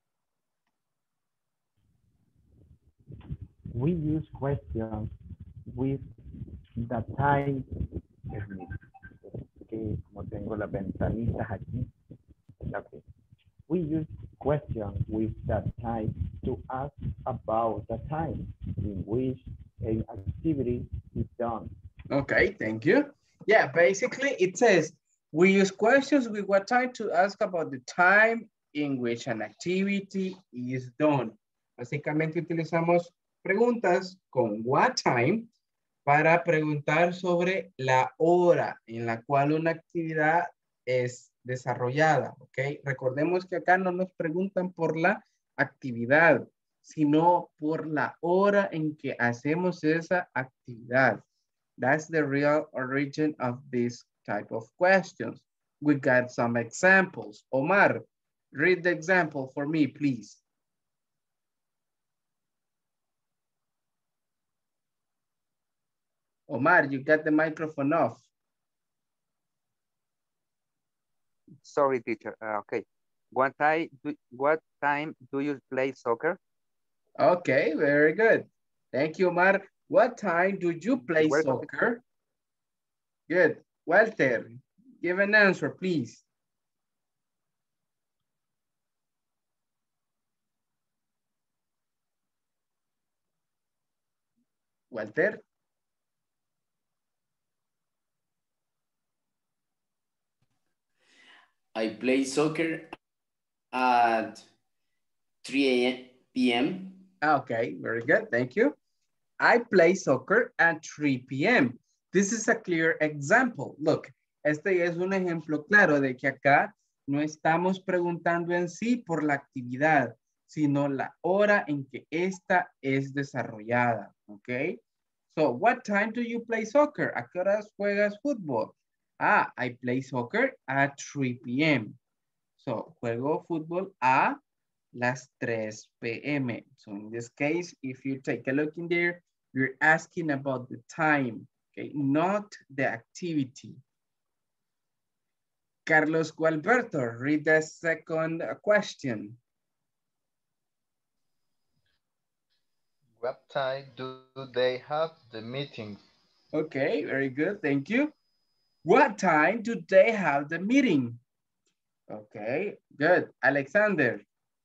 We use questions with the time. Que como tengo las ventanitas aquí. Okay. We use questions with that type to ask about the time in which an activity is done. Okay, thank you. Yeah, basically it says we use questions with what time to ask about the time in which an activity is done. Básicamente utilizamos preguntas con what time para preguntar sobre la hora en la cual una actividad es desarrollada, ¿ok? Recordemos que acá no nos preguntan por la actividad, sino por la hora en que hacemos esa actividad. That's the real origin of this type of questions. We got some examples. Omar, read the example for me, please. Omar, you got the microphone off. Sorry, teacher. Uh, okay. What time, do, what time do you play soccer? Okay, very good. Thank you, Omar. What time do you play soccer? Good. Walter, give an answer, please. Walter. I play soccer at three p m Okay, very good. Thank you. I play soccer at three p m This is a clear example. Look, este es un ejemplo claro de que acá no estamos preguntando en sí por la actividad, sino la hora en que esta es desarrollada. Okay. So, what time do you play soccer? ¿A qué horas juegas fútbol? Ah, I play soccer at three p m So, juego fútbol a las tres p m So, in this case, if you take a look in there, you're asking about the time, okay, not the activity. Carlos Gualberto, read the second question. What time do they have the meeting? Okay, very good, thank you. What time do they have the meeting? Okay, good. Alexander,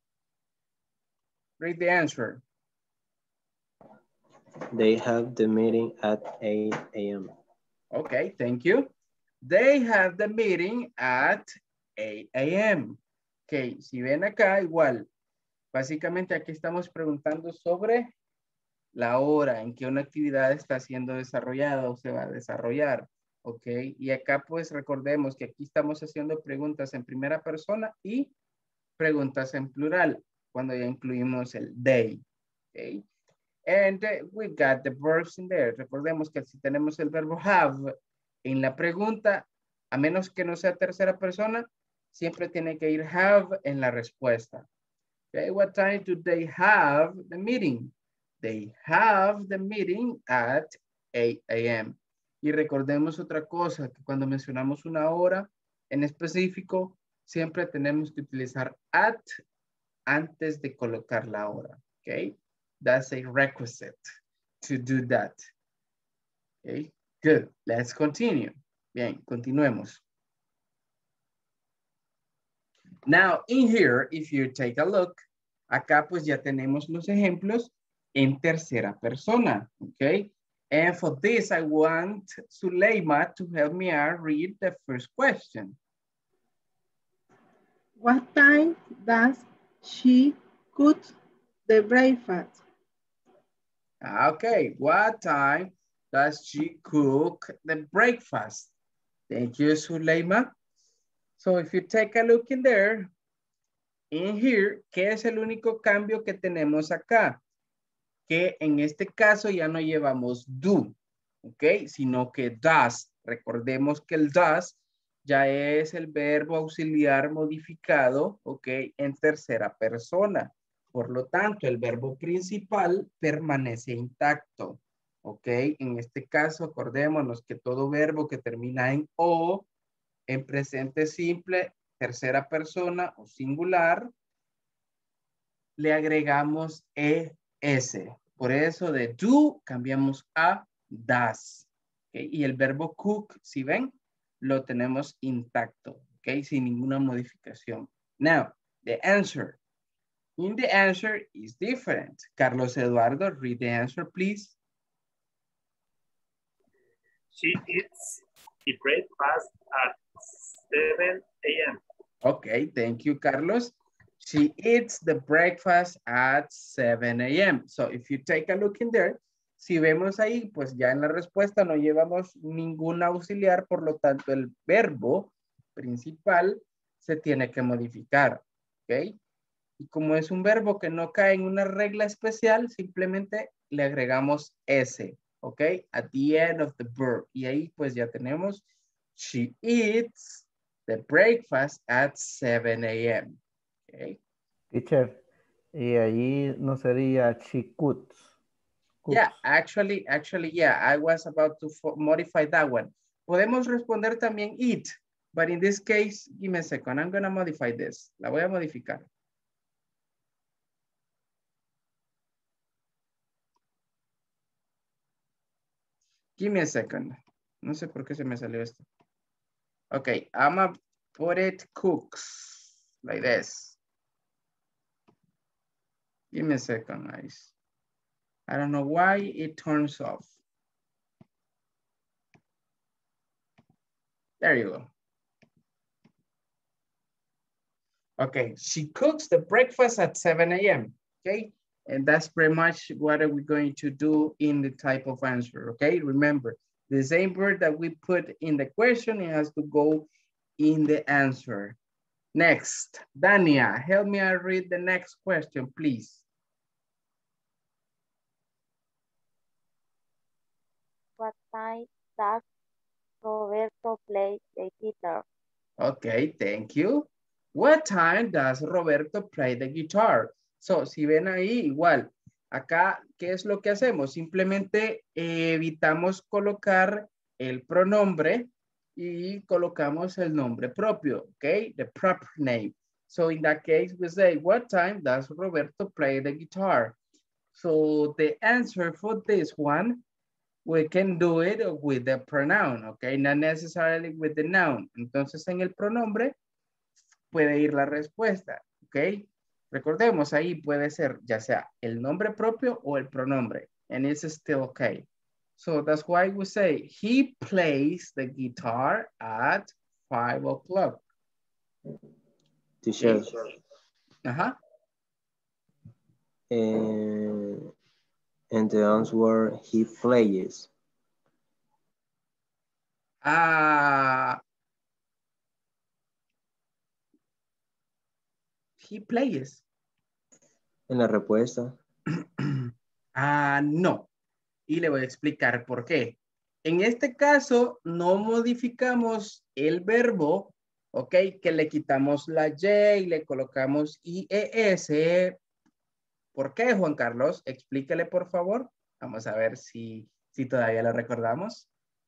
read the answer. They have the meeting at eight a m Okay, thank you. They have the meeting at eight a m Ok, si ven acá, igual. Básicamente aquí estamos preguntando sobre la hora en que una actividad está siendo desarrollada o se va a desarrollar. Ok, y acá pues recordemos que aquí estamos haciendo preguntas en primera persona y preguntas en plural, cuando ya incluimos el they. Ok. And uh, we got the verbs in there. Recordemos que si tenemos el verbo have en la pregunta, a menos que no sea tercera persona, siempre tiene que ir have en la respuesta. Okay, what time do they have the meeting? They have the meeting at eight a m Y recordemos otra cosa, que cuando mencionamos una hora en específico, siempre tenemos que utilizar at antes de colocar la hora. Okay? That's a requisite to do that. Okay, good. Let's continue. Bien, continuemos. Now, in here, if you take a look, acá pues ya tenemos los ejemplos en tercera persona. Okay, and for this, I want Suleima to help me out read the first question. What time does she cook the breakfast? Okay, what time does she cook the breakfast? Thank you, Suleima. So if you take a look in there, in here, ¿qué es el único cambio que tenemos acá? Que en este caso ya no llevamos do, ¿ok? Sino que does. Recordemos que el does ya es el verbo auxiliar modificado, ¿ok? En tercera persona. Por lo tanto, el verbo principal permanece intacto, ¿ok? En este caso, acordémonos que todo verbo que termina en o, en presente simple, tercera persona o singular, le agregamos es. Por eso de do cambiamos a does. ¿Okay? Y el verbo cook, si ven, lo tenemos intacto, ¿ok? Sin ninguna modificación. Now, the answer. In the answer is different. Carlos Eduardo, read the answer, please. She eats the breakfast at seven a m Okay, thank you, Carlos. She eats the breakfast at seven a m So if you take a look in there, si vemos ahí, pues ya en la respuesta no llevamos ningún auxiliar, por lo tanto el verbo principal se tiene que modificar, ¿ok? Y como es un verbo que no cae en una regla especial, simplemente le agregamos S, ¿ok? At the end of the verb. Y ahí pues ya tenemos, she eats the breakfast at seven a m Okay. Teacher, y ahí no sería she cooks. cooks. Yeah, actually, actually, yeah, I was about to modify that one. Podemos responder también eat, but in this case, give me a second, I'm gonna modify this. La voy a modificar. Give me a second. No sé por qué se me salió esto. Okay, I'm gonna put it cooks, like this. Give me a second, guys. I don't know why it turns off. There you go. Okay, she cooks the breakfast at seven A M Okay, and that's pretty much what are we going to do in the type of answer. Okay, remember the same word that we put in the question, it has to go in the answer. Next, Dania, help me out read the next question, please. What time does Roberto play the guitar? Okay, thank you. What time does Roberto play the guitar? So, si ven ahí, igual. Acá, ¿qué es lo que hacemos? Simplemente eh, evitamos colocar el pronombre y colocamos el nombre propio, okay? The proper name. So, in that case, we say, what time does Roberto play the guitar? So, the answer for this one, we can do it with the pronoun, okay? Not necessarily with the noun. Entonces, en el pronombre puede ir la respuesta, ok. Recordemos, ahí puede ser ya sea el nombre propio o el pronombre, and it's still okay. So that's why we say, he plays the guitar at five o'clock. Teacher. Uh-huh. And, and the answer, he plays. Ah. He plays. En la respuesta. Ah, no. Y le voy a explicar por qué. En este caso, no modificamos el verbo, ok, que le quitamos la Y y le colocamos I E S. ¿Por qué, Juan Carlos? Explíquele, por favor. Vamos a ver si, si todavía lo recordamos.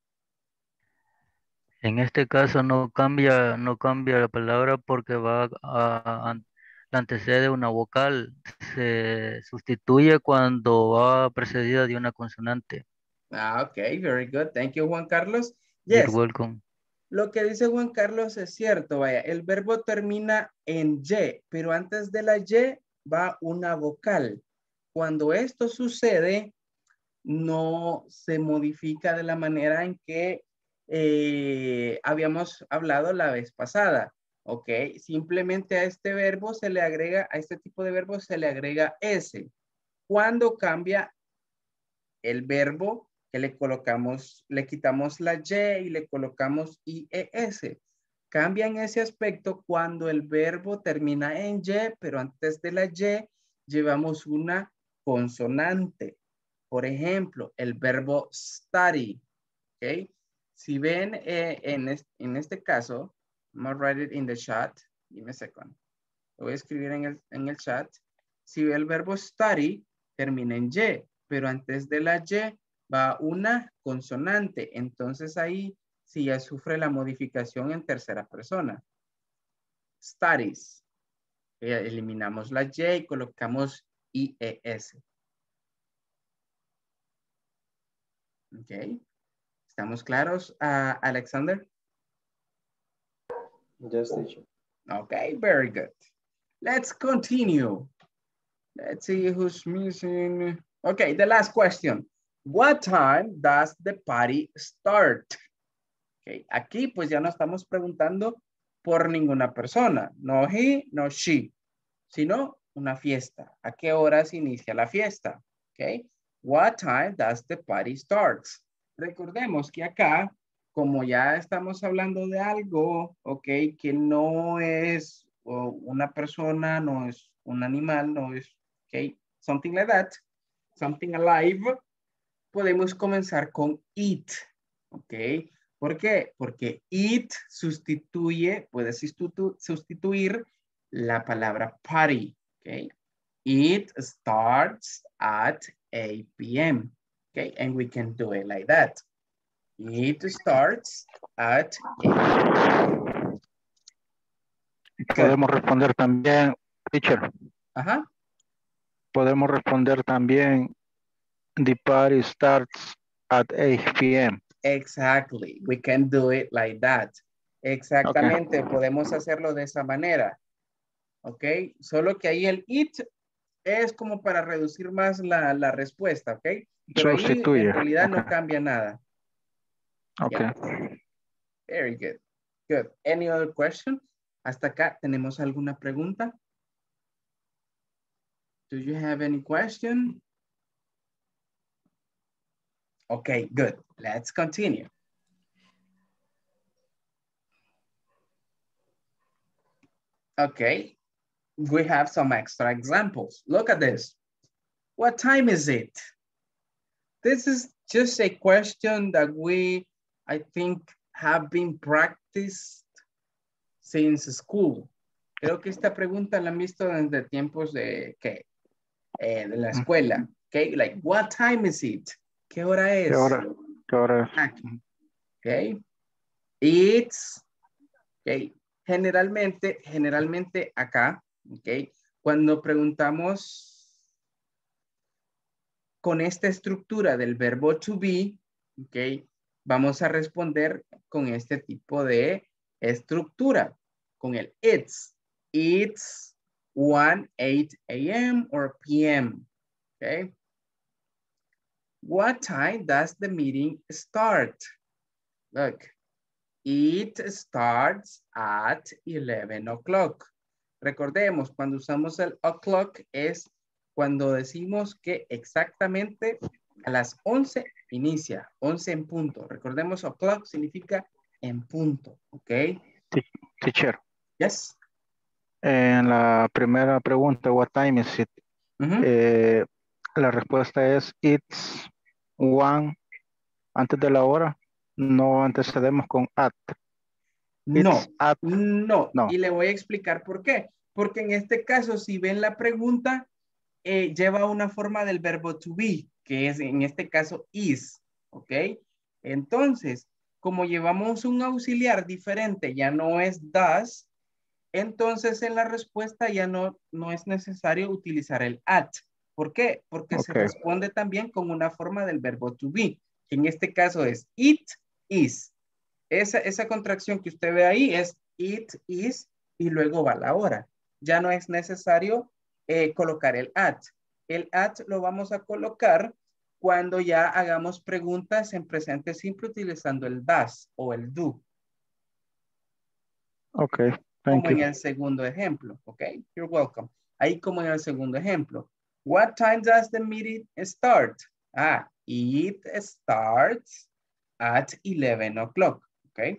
En este caso no cambia, no cambia la palabra porque va a, a la antecede una vocal. Se sustituye cuando va precedida de una consonante. Ah, ok, very good. Thank you, Juan Carlos. You're Yes. welcome. Lo que dice Juan Carlos es cierto, vaya, el verbo termina en Y, pero antes de la Y va una vocal. Cuando esto sucede, no se modifica de la manera en que eh, habíamos hablado la vez pasada, ¿ok? Simplemente a este verbo se le agrega, a este tipo de verbo se le agrega S. Cuando cambia el verbo, que le colocamos, le quitamos la Y y le colocamos I E S. Cambia en ese aspecto cuando el verbo termina en Y, pero antes de la Y llevamos una consonante. Por ejemplo, el verbo study. ¿Ok? Si ven eh, en, este, en este caso, I'm going to write it in the chat. Give me a second. Lo voy a escribir en el, en el chat. Si ve el verbo study, termina en Y, pero antes de la Y va una consonante. Entonces ahí sí ya sufre la modificación en tercera persona. Studies. Eh, eliminamos la Y y colocamos I E S. Ok. ¿Estamos claros, uh, Alexander? Yes, teacher. Okay, very good. Let's continue. Let's see who's missing. Okay, the last question. What time does the party start? Okay, aquí pues ya no estamos preguntando por ninguna persona. No he, no she. Sino una fiesta. ¿A qué horas inicia la fiesta? Okay. What time does the party start? Recordemos que acá, como ya estamos hablando de algo, ok, que no es oh, una persona, no es un animal, no es, ok, something like that, something alive, podemos comenzar con it, ok. ¿Por qué? Porque it sustituye, puede sustitu sustituir la palabra party, ok. It starts at eight p m Okay, and we can do it like that. It starts at eight p m Podemos responder también, teacher. Ajá. Podemos responder también, the party starts at eight p m Exactly. We can do it like that. Exactamente. Okay. Podemos hacerlo de esa manera. Ok. Solo que ahí el it es como para reducir más la, la respuesta. Ok. Pero sustituye. Ahí en realidad okay. no cambia nada. Okay. Yeah. Very good. Good. Any other question? ¿Hasta acá tenemos alguna pregunta? Do you have any question? Okay, good. Let's continue. Okay, we have some extra examples. Look at this. What time is it? This is just a question that we, I think, have been practiced since school. Creo que esta pregunta la han visto desde tiempos de, ¿qué? Eh, de la escuela. Okay, like, what time is it? ¿Qué hora es? ¿Qué hora? ¿Qué hora es? Okay. It's, okay. Generalmente, generalmente acá, okay, cuando preguntamos con esta estructura del verbo to be, okay, vamos a responder con este tipo de estructura, con el it's. It's one eight a m or p m Okay. What time does the meeting start? Look, it starts at eleven o'clock. Recordemos, cuando usamos el o'clock es cuando decimos que exactamente a las once inicia, once en punto. Recordemos, o'clock significa en punto, ¿ok? Teacher. Yes. En la primera pregunta, what time is it? Uh-huh. eh, la respuesta es it's one antes de la hora. No antecedemos con at. No, at. no, no. Y le voy a explicar por qué. Porque en este caso, si ven la pregunta, eh, lleva una forma del verbo to be, que es en este caso is, ¿ok? Entonces, como llevamos un auxiliar diferente, ya no es does, entonces en la respuesta ya no, no es necesario utilizar el at. ¿Por qué? Porque okay. se responde también con una forma del verbo to be, que en este caso es it is. Esa, esa contracción que usted ve ahí es it is y luego va la hora. Ya no es necesario eh, colocar el at. El at lo vamos a colocar cuando ya hagamos preguntas en presente simple utilizando el does o el do. Ok, como thank you. en el segundo ejemplo, ok? You're welcome. Ahí como en el segundo ejemplo. What time does the meeting start? Ah, it starts at eleven o'clock, ok?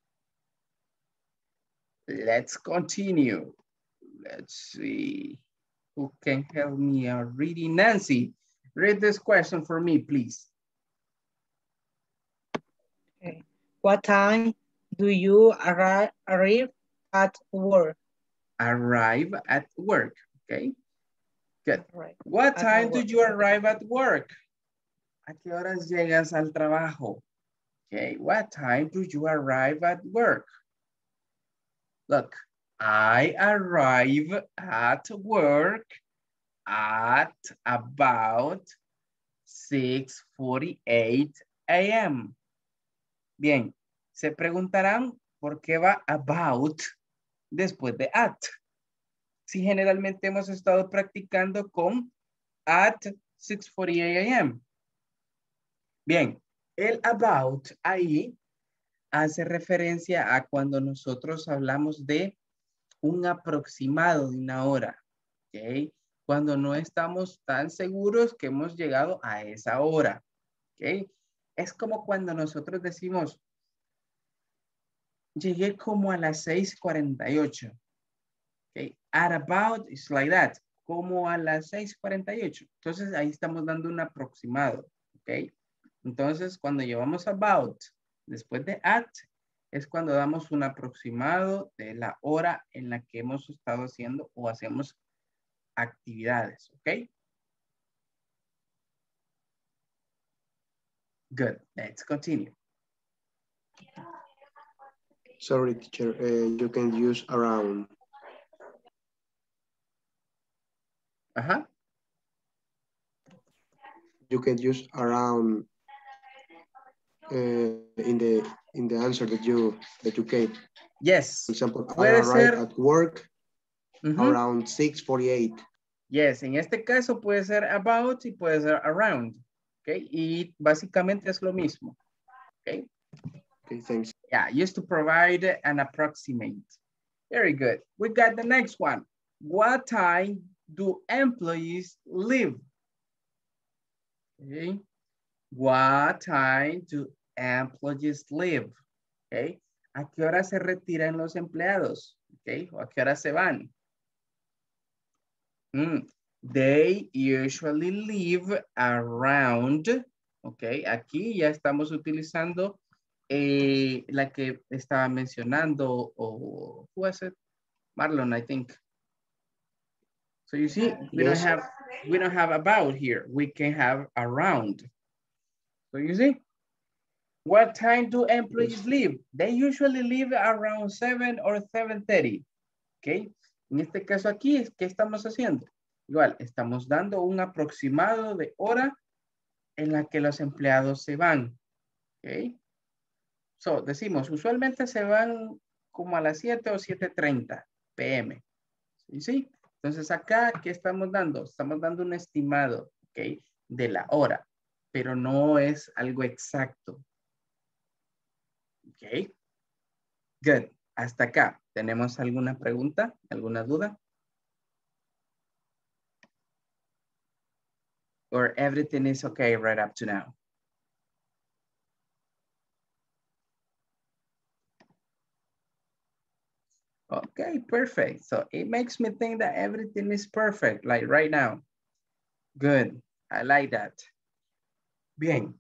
Let's continue. Let's see. Who can help me out reading? Nancy, read this question for me, please. Okay. What time do you arrive, arrive at work? Arrive at work, okay? Good. Right. What At time work. did you arrive at work? ¿A qué horas llegas al trabajo? Okay, what time do you arrive at work? Look, I arrive at work at about six forty-eight a m Bien, se preguntarán por qué va about después de at. Si generalmente hemos estado practicando con at six forty-eight a m Bien, el about ahí hace referencia a cuando nosotros hablamos de un aproximado de una hora, ¿ok? Cuando no estamos tan seguros que hemos llegado a esa hora, ¿ok? Es como cuando nosotros decimos, llegué como a las seis cuarenta y ocho, ¿ok? At about is like that, como a las seis cuarenta y ocho. Entonces ahí estamos dando un aproximado, ¿ok? Entonces cuando llevamos about después de at, es cuando damos un aproximado de la hora en la que hemos estado haciendo o hacemos actividades, ¿ok? Good, let's continue. Sorry, teacher, uh, you can use around. Uh-huh. You can use around uh, in the in the answer that you that you gave. Yes. For example, I Puede arrive ser at work uh-huh. around six forty-eight. Yes, en este caso puede ser about y puede ser around. Okay, y básicamente es lo mismo. Okay. Okay, thanks. Yeah, used to provide an approximate. Very good. We got the next one. What time do employees leave? Okay. What time do employees leave? Okay. ¿A qué hora se retiran los empleados? Okay. ¿O a qué hora se van? Mm. They usually leave around. Ok, aquí ya estamos utilizando eh, la que estaba mencionando, o who was it? Marlon, I think. So you see, we Yes. don't have we don't have about here. We can have around. So you see, what time do employees leave? They usually leave around seven or seven thirty. Ok, en este caso aquí, ¿qué estamos haciendo? Igual, estamos dando un aproximado de hora en la que los empleados se van. Ok. So, decimos, usualmente se van como a las siete o siete treinta p m ¿Sí? ¿Sí? Entonces acá, ¿qué estamos dando? Estamos dando un estimado, ¿ok? De la hora, pero no es algo exacto. ¿Ok? Good. Hasta acá. ¿Tenemos alguna pregunta? ¿Alguna duda? Or everything is okay right up to now? Okay, perfect. So it makes me think that everything is perfect, like right now. Good. I like that. Bien.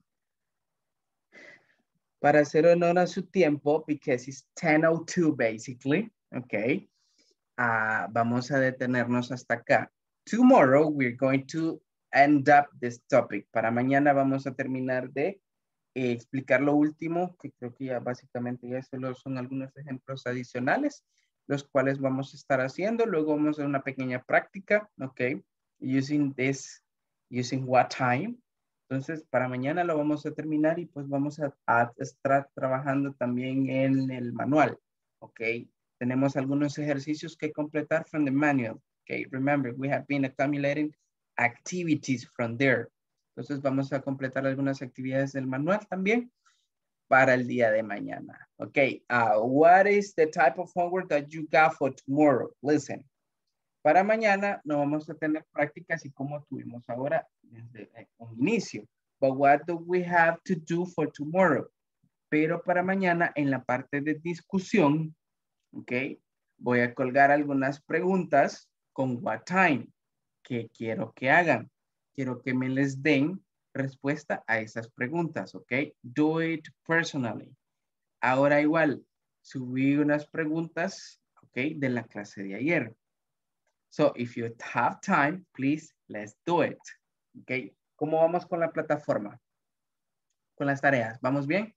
Para hacer honor a su tiempo, because it's ten oh two basically, okay, uh, vamos a detenernos hasta acá. Tomorrow we're going to end up this topic. Para mañana vamos a terminar de eh, explicar lo último, que creo que ya básicamente ya solo son algunos ejemplos adicionales, los cuales vamos a estar haciendo. Luego vamos a hacer una pequeña práctica, ok, using this, using what time. Entonces, para mañana lo vamos a terminar y pues vamos a, a estar trabajando también en el manual, ok. Tenemos algunos ejercicios que completar from the manual, ok. Remember, we have been accumulating activities from there. Entonces, vamos a completar algunas actividades del manual también para el día de mañana. Ok, uh, what is the type of homework that you got for tomorrow? Listen. Para mañana no vamos a tener prácticas y como tuvimos ahora desde un inicio. But what do we have to do for tomorrow? Pero para mañana en la parte de discusión, ok, voy a colgar algunas preguntas con what time que quiero que hagan. Quiero que me les den respuesta a esas preguntas, ok. Do it personally. Ahora igual, subí unas preguntas, ok, de la clase de ayer. So, if you have time, please, let's do it. Okay. ¿Cómo vamos con la plataforma? Con las tareas. ¿Vamos bien?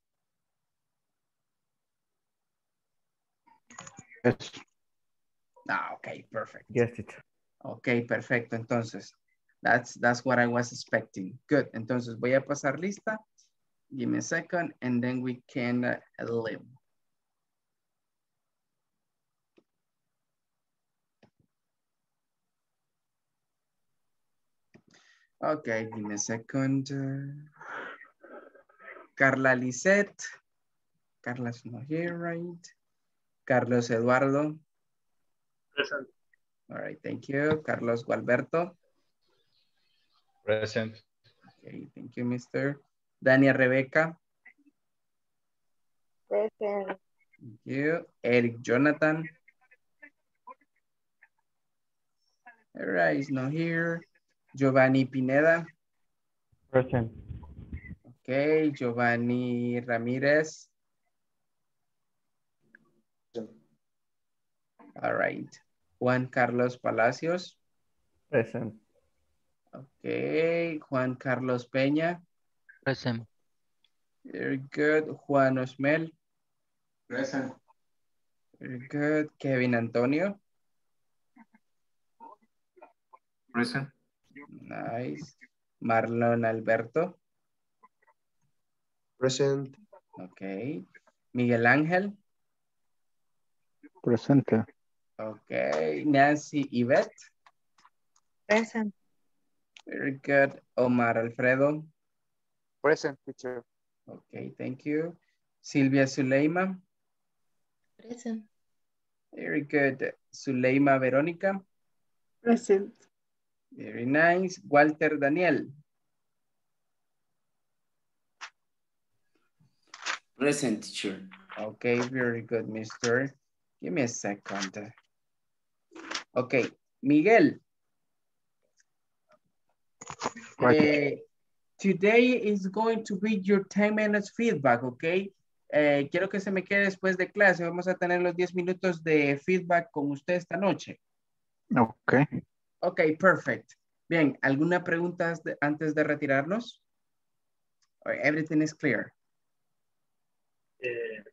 Yes. Ah, ok, perfect. Yes, teacher. Ok, perfecto. Entonces, that's, that's what I was expecting. Good. Entonces, voy a pasar lista. Give me a second, and then we can uh, live. Okay, give me a second. Carla Lisette. Carla's not here, right? Carlos Eduardo. Present. All right, thank you. Carlos Gualberto. Present. Okay, thank you, mister. Dania Rebecca. Present. Thank you. Eric Jonathan. All right, he's not here. Giovanni Pineda. Present. Okay, Giovanni Ramirez. All right. Juan Carlos Palacios. Present. Okay, Juan Carlos Peña. Present. Very good. Juan Osmel. Present. Very good. Kevin Antonio. Present. Nice. Marlon Alberto. Present. Okay. Miguel Ángel. Presente. Okay. Nancy Yvette. Present. Very good. Omar Alfredo. Present, teacher. Okay, thank you. Silvia Zuleima. Present. Very good. Zuleima Verónica. Present. Very nice. Walter Daniel. Present, teacher. Okay, very good, mister. Give me a second. Okay, Miguel. Eh, today is going to be your ten minutes feedback, okay? Eh, quiero que se me quede después de clase. Vamos a tener los diez minutos de feedback con usted esta noche. Ok. Ok, perfect. Bien, ¿alguna pregunta de- antes de retirarnos? Or everything is clear. Eh,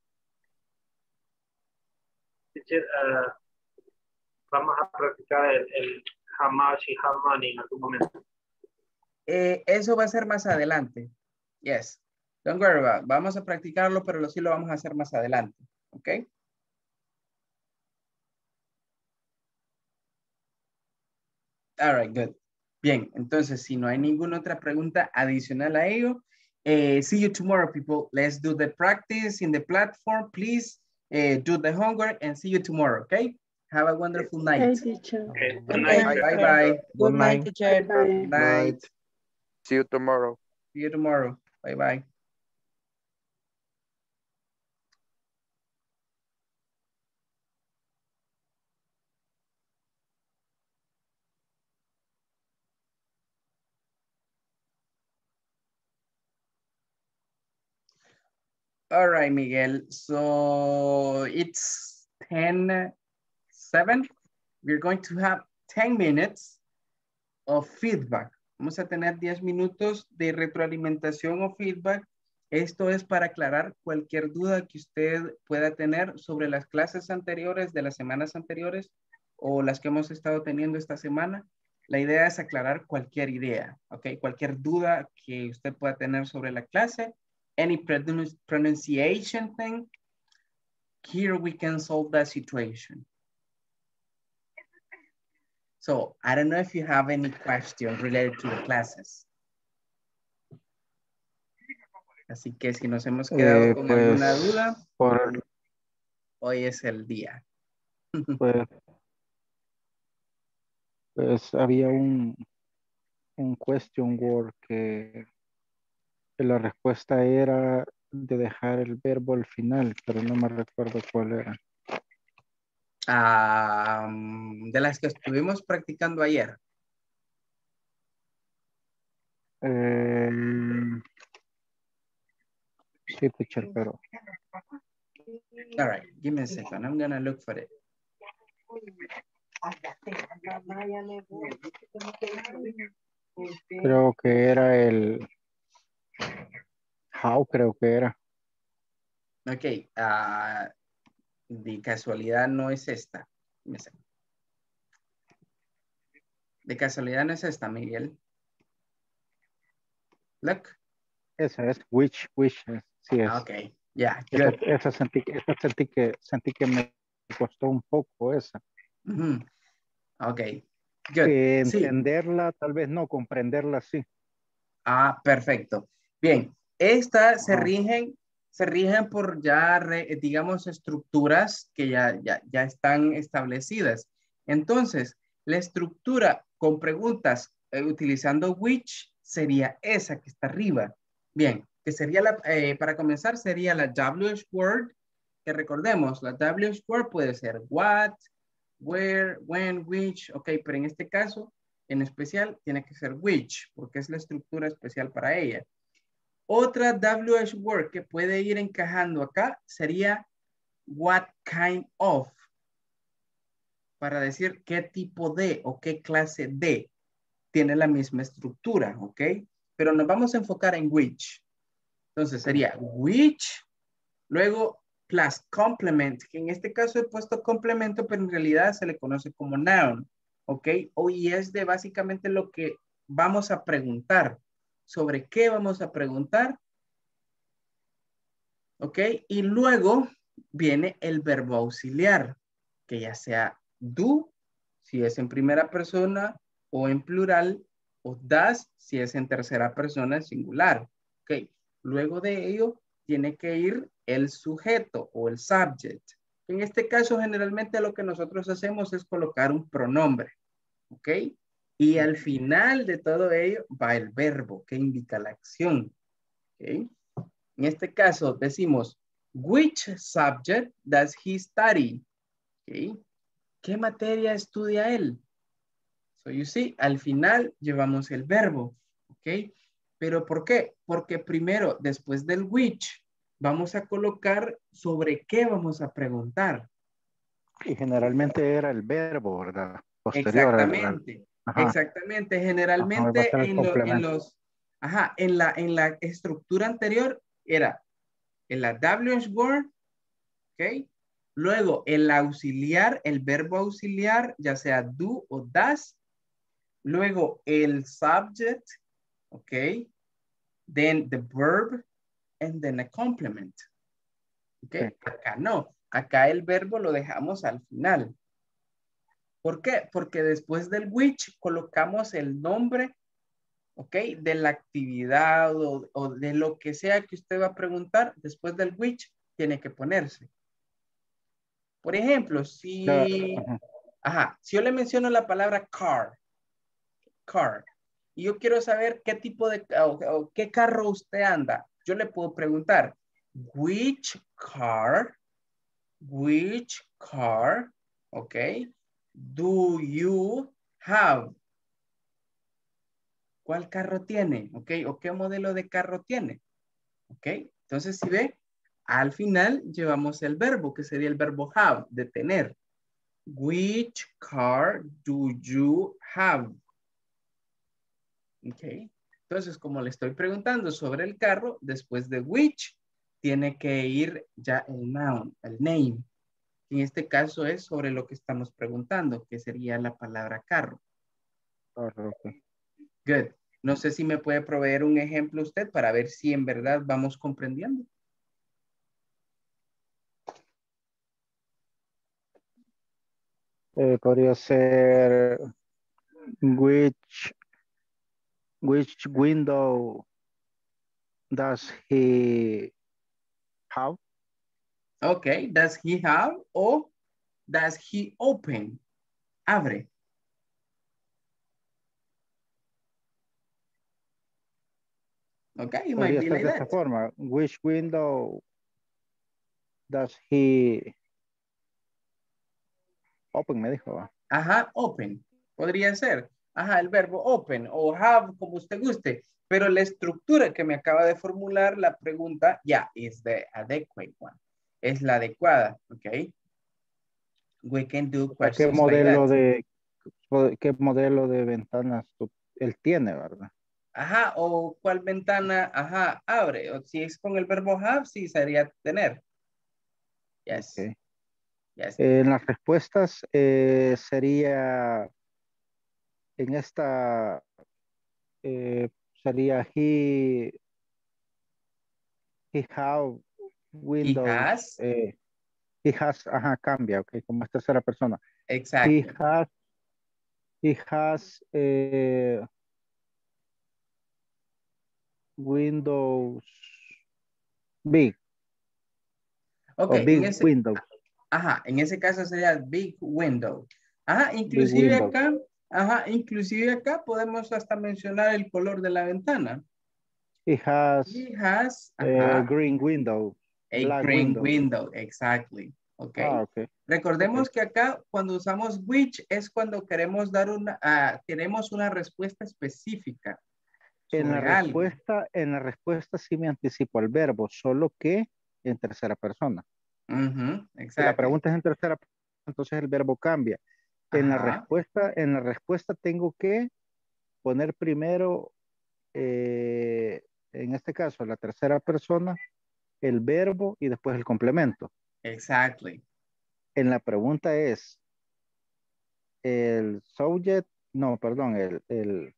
teacher, ah, vamos a practicar el, el how much y how money en algún momento. Eh, eso va a ser más adelante. Yes. Don't worry about it. Vamos a practicarlo, pero lo- sí lo vamos a hacer más adelante. ¿Ok? All right, good. Bien, entonces, si no hay ninguna otra pregunta adicional a ello, eh, see you tomorrow, people. Let's do the practice in the platform. Please eh, do the homework and see you tomorrow, okay? Have a wonderful night. Okay, teacher. Okay, good Okay. night. Bye-bye. Good night, teacher. Bye. Good night. See you tomorrow. See you tomorrow. Bye-bye. All right, Miguel. So it's ten seven. We're going to have ten minutes of feedback. Vamos a tener diez minutos de retroalimentación o feedback. Esto es para aclarar cualquier duda que usted pueda tener sobre las clases anteriores, de las semanas anteriores o las que hemos estado teniendo esta semana. La idea es aclarar cualquier idea, ¿ok? Cualquier duda que usted pueda tener sobre la clase. Any pronun- pronunciation thing. Here we can solve that situation. So, I don't know if you have any questions related to the classes. Así que si nos hemos quedado Eh, con pues, alguna duda, por, hoy es el día. pues, pues había un, un question word que, que la respuesta era de dejar el verbo al final, pero no me recuerdo cuál era. Ah, de las que estuvimos practicando ayer. Eh, sí, teacher, pero All right, give me a second. I'm gonna look for it. creo que era el how, creo que era. Ok, ah, de casualidad no es esta. Give me a second. De casualidad no es esta, Miguel. Look. Esa es which, which, es- sí es. Ah, ok, yeah, Esa, good. esa sentí, que- esa sentí que sentí que me costó un poco esa. Ujú. Ok, good. Que Sí. entenderla, tal vez no, comprenderla sí. Ah, perfecto. Bien, estas se Ajá. rigen, se rigen por ya, re- digamos, estructuras que ya, ya, ya están establecidas. Entonces, la estructura con preguntas eh, utilizando which sería esa que está arriba. Bien, que sería la, eh, para comenzar, sería la W H word, que recordemos, la W H word puede ser what, where, when, which, ok, pero en este caso, en especial, tiene que ser which, porque es la estructura especial para ella. Otra W H word que puede ir encajando acá sería what kind of, para decir qué tipo de o qué clase de. Tiene la misma estructura, ¿ok? Pero nos vamos a enfocar en which. Entonces sería which, luego plus complement, que en este caso he puesto complemento, pero en realidad se le conoce como noun, ¿ok? O y es de básicamente lo que vamos a preguntar. ¿Sobre qué vamos a preguntar? ¿Ok? Y luego viene el verbo auxiliar, que ya sea do, si es en primera persona, o en plural, o das, si es en tercera persona singular. ¿Ok? Luego de ello, tiene que ir el sujeto o el subject. En este caso, generalmente lo que nosotros hacemos es colocar un pronombre, ¿ok? Y al final de todo ello va el verbo que indica la acción, ¿ok? En este caso decimos, which subject does he study? ¿Ok? ¿Qué materia estudia él? So you see, al final llevamos el verbo, ¿ok? ¿Pero por qué? Porque primero, después del which, vamos a colocar sobre qué vamos a preguntar. Y generalmente era el verbo, ¿verdad? Posterior. al- al- Exactamente, Ajá. exactamente. Ajá, va a Generalmente ser el en, lo- en complemento. los, ajá, en la, en la estructura anterior era en la W H word, ¿ok? Luego el auxiliar, el verbo auxiliar, ya sea do o does. Luego el subject, ¿ok? Then the verb and then a complement. ¿Ok? Sí. Acá no, acá el verbo lo dejamos al final. ¿Por qué? Porque después del which colocamos el nombre, ¿ok? De la actividad o, o de lo que sea que usted va a preguntar, después del which tiene que ponerse. Por ejemplo, si, Ya, ajá. ajá, si yo le menciono la palabra car, car, y yo quiero saber qué tipo de, o, o qué carro usted anda, yo le puedo preguntar, which car, which car, ¿ok? Do you have? ¿Cuál carro tiene? ¿Ok? ¿O qué modelo de carro tiene? ¿Ok? Entonces, si ve, al final llevamos el verbo, que sería el verbo have, de tener. Which car do you have? ¿Ok? Entonces, como le estoy preguntando sobre el carro, después de which, tiene que ir ya el noun, el name. En este caso es sobre lo que estamos preguntando, que sería la palabra carro. Correcto. Good. No sé si me puede proveer un ejemplo usted para ver si en verdad vamos comprendiendo. Eh, podría ser which which window does he have? Ok. Does he have o does he open? Abre. Ok, it might Podría be ser like de esta that. forma. Which window does he open? Me dijo. ¿Va? Ajá, open. Podría ser. Ajá, el verbo open o have, como usted guste. Pero la estructura que me acaba de formular la pregunta, ya, is the adequate one. Es la adecuada, ok. We can do O sea, ¿qué questions like modelo that. de qué modelo de ventanas tú- él tiene, verdad? Ajá, o cuál ventana, ajá, abre. O si es con el verbo have, sí, sería tener. Yes. Okay. Yes. En las respuestas eh, sería en esta eh, sería he he have windows. He has. Eh, he has, ajá, cambia, ok, como es tercera persona. Exacto. He has, he has eh, windows big. Ok, O en big ese, window. ajá, en ese caso sería big window. Ajá, Big inclusive window. acá, ajá, inclusive acá podemos hasta mencionar el color de la ventana. He has, He has, a ajá, green window. a Black green window. window, exactly. Ok. Ah, ok. Recordemos Okay. que acá cuando usamos which es cuando queremos dar una, uh, queremos una respuesta específica. En la Sobre algo. respuesta, en la respuesta sí me anticipo al verbo, solo que en tercera persona. Uh-huh, Si la exactly. pregunta es en tercera persona, entonces el verbo cambia. En la Ajá. respuesta, en la respuesta tengo que poner primero, eh, en este caso, la tercera persona, el verbo y después el complemento. Exactly. En la pregunta es el subject, no, perdón, el, el,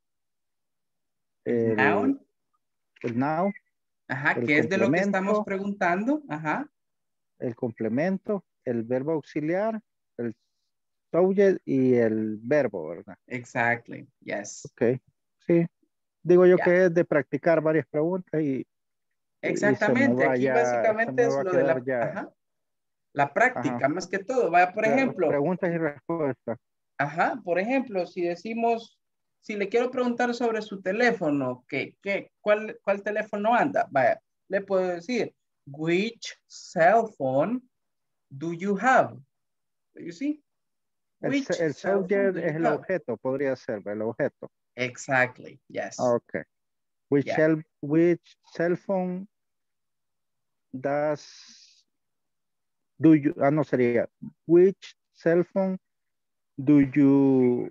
El el, noun. el now. Ajá, el que es de lo que estamos complemento, preguntando. Ajá. el complemento, el verbo auxiliar, el subject y el verbo, ¿verdad? Exactly, yes. Ok, sí. Digo yo Yeah. que es de practicar varias preguntas y, y se me Exactamente, va aquí ya, se básicamente me es va a lo de quedar la... ya, Ajá. La práctica, Ajá. más que todo. Vaya, por Pre- ejemplo. Preguntas y respuestas. Ajá, por ejemplo, si decimos, si le quiero preguntar sobre su teléfono, ¿qué, qué, cuál, ¿cuál teléfono anda? Vaya, le puedo decir, which cell phone do you have? You see? El, Which se- el cell phone subject do es you el have? objeto, podría ser, el objeto. Exactly, yes. Okay. Which, Yeah. cell, which cell phone does do you, ah, no sería, which cell phone do you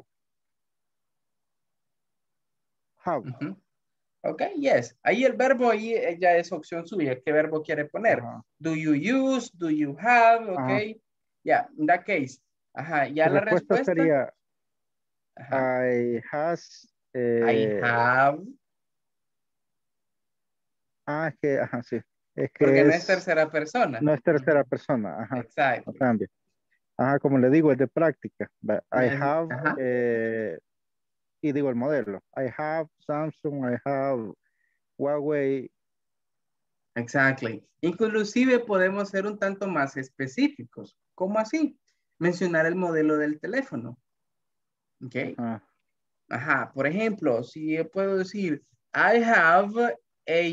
have? Ujú. Ok, yes. Ahí el verbo ahí eh, ya es opción suya. ¿Qué verbo quiere poner? Ajá. Do you use? Do you have? Ok. Ajá. Yeah, in that case. Ajá, ya Su la respuesta respuesta. sería Ajá. I has I eh, have. ah, es que, ajá, sí. Es Porque que no es es, tercera persona. no es tercera persona, ajá. Exacto. No cambia. Ajá, como le digo, es de práctica. But I have, Ajá. eh, y digo el modelo. I have Samsung, I have Huawei. Exactly. Inclusive podemos ser un tanto más específicos. ¿Cómo así? Mencionar el modelo del teléfono. Ok. Ajá. Ajá. Por ejemplo, si yo puedo decir, I have a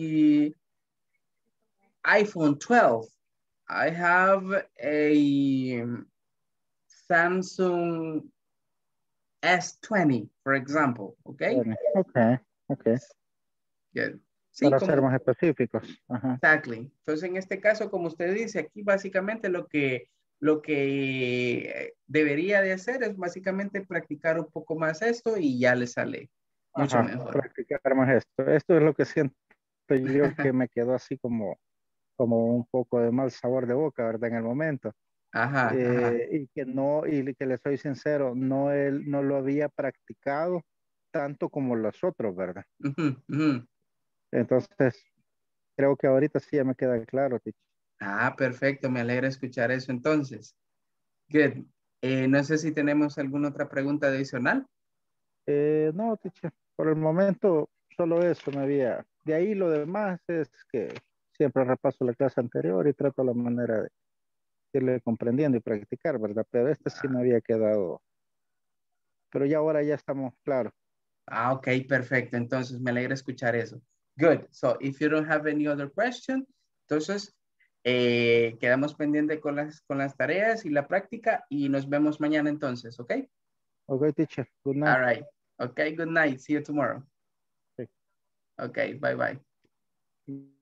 iPhone twelve. I have a Samsung S twenty, for example. Okay. Ok, ok. Good. Sí, Para como, ser más específicos. Ajá. exactly. Entonces, en este caso, como usted dice, aquí básicamente lo que, lo que debería de hacer es básicamente practicar un poco más esto y ya le sale mucho Ajá, mejor. practicar más esto. Esto es lo que siento yo que me quedó así como, como un poco de mal sabor de boca, ¿verdad? En el momento. Ajá, Eh, ajá. y que no, y que le soy sincero, no, él, no lo había practicado tanto como los otros, ¿verdad? Ujú, ujú. Entonces, creo que ahorita sí ya me queda claro, teacher. Ah, perfecto. Me alegra escuchar eso entonces. Good. Eh, no sé si tenemos alguna otra pregunta adicional. Eh, no, teacher, por el momento solo eso me había. De ahí lo demás es que siempre repaso la clase anterior y trato la manera de irle comprendiendo y practicar, ¿verdad? Pero este sí me había quedado. Pero ya ahora ya estamos claros. Ah, ok, perfecto. Entonces me alegra escuchar eso. Good. So, if you don't have any other question, entonces eh, quedamos pendientes con las, con las tareas y la práctica y nos vemos mañana entonces, ¿ok? Ok, teacher. Good night. All right. Okay, good night. See you tomorrow. Sí. Okay, bye bye.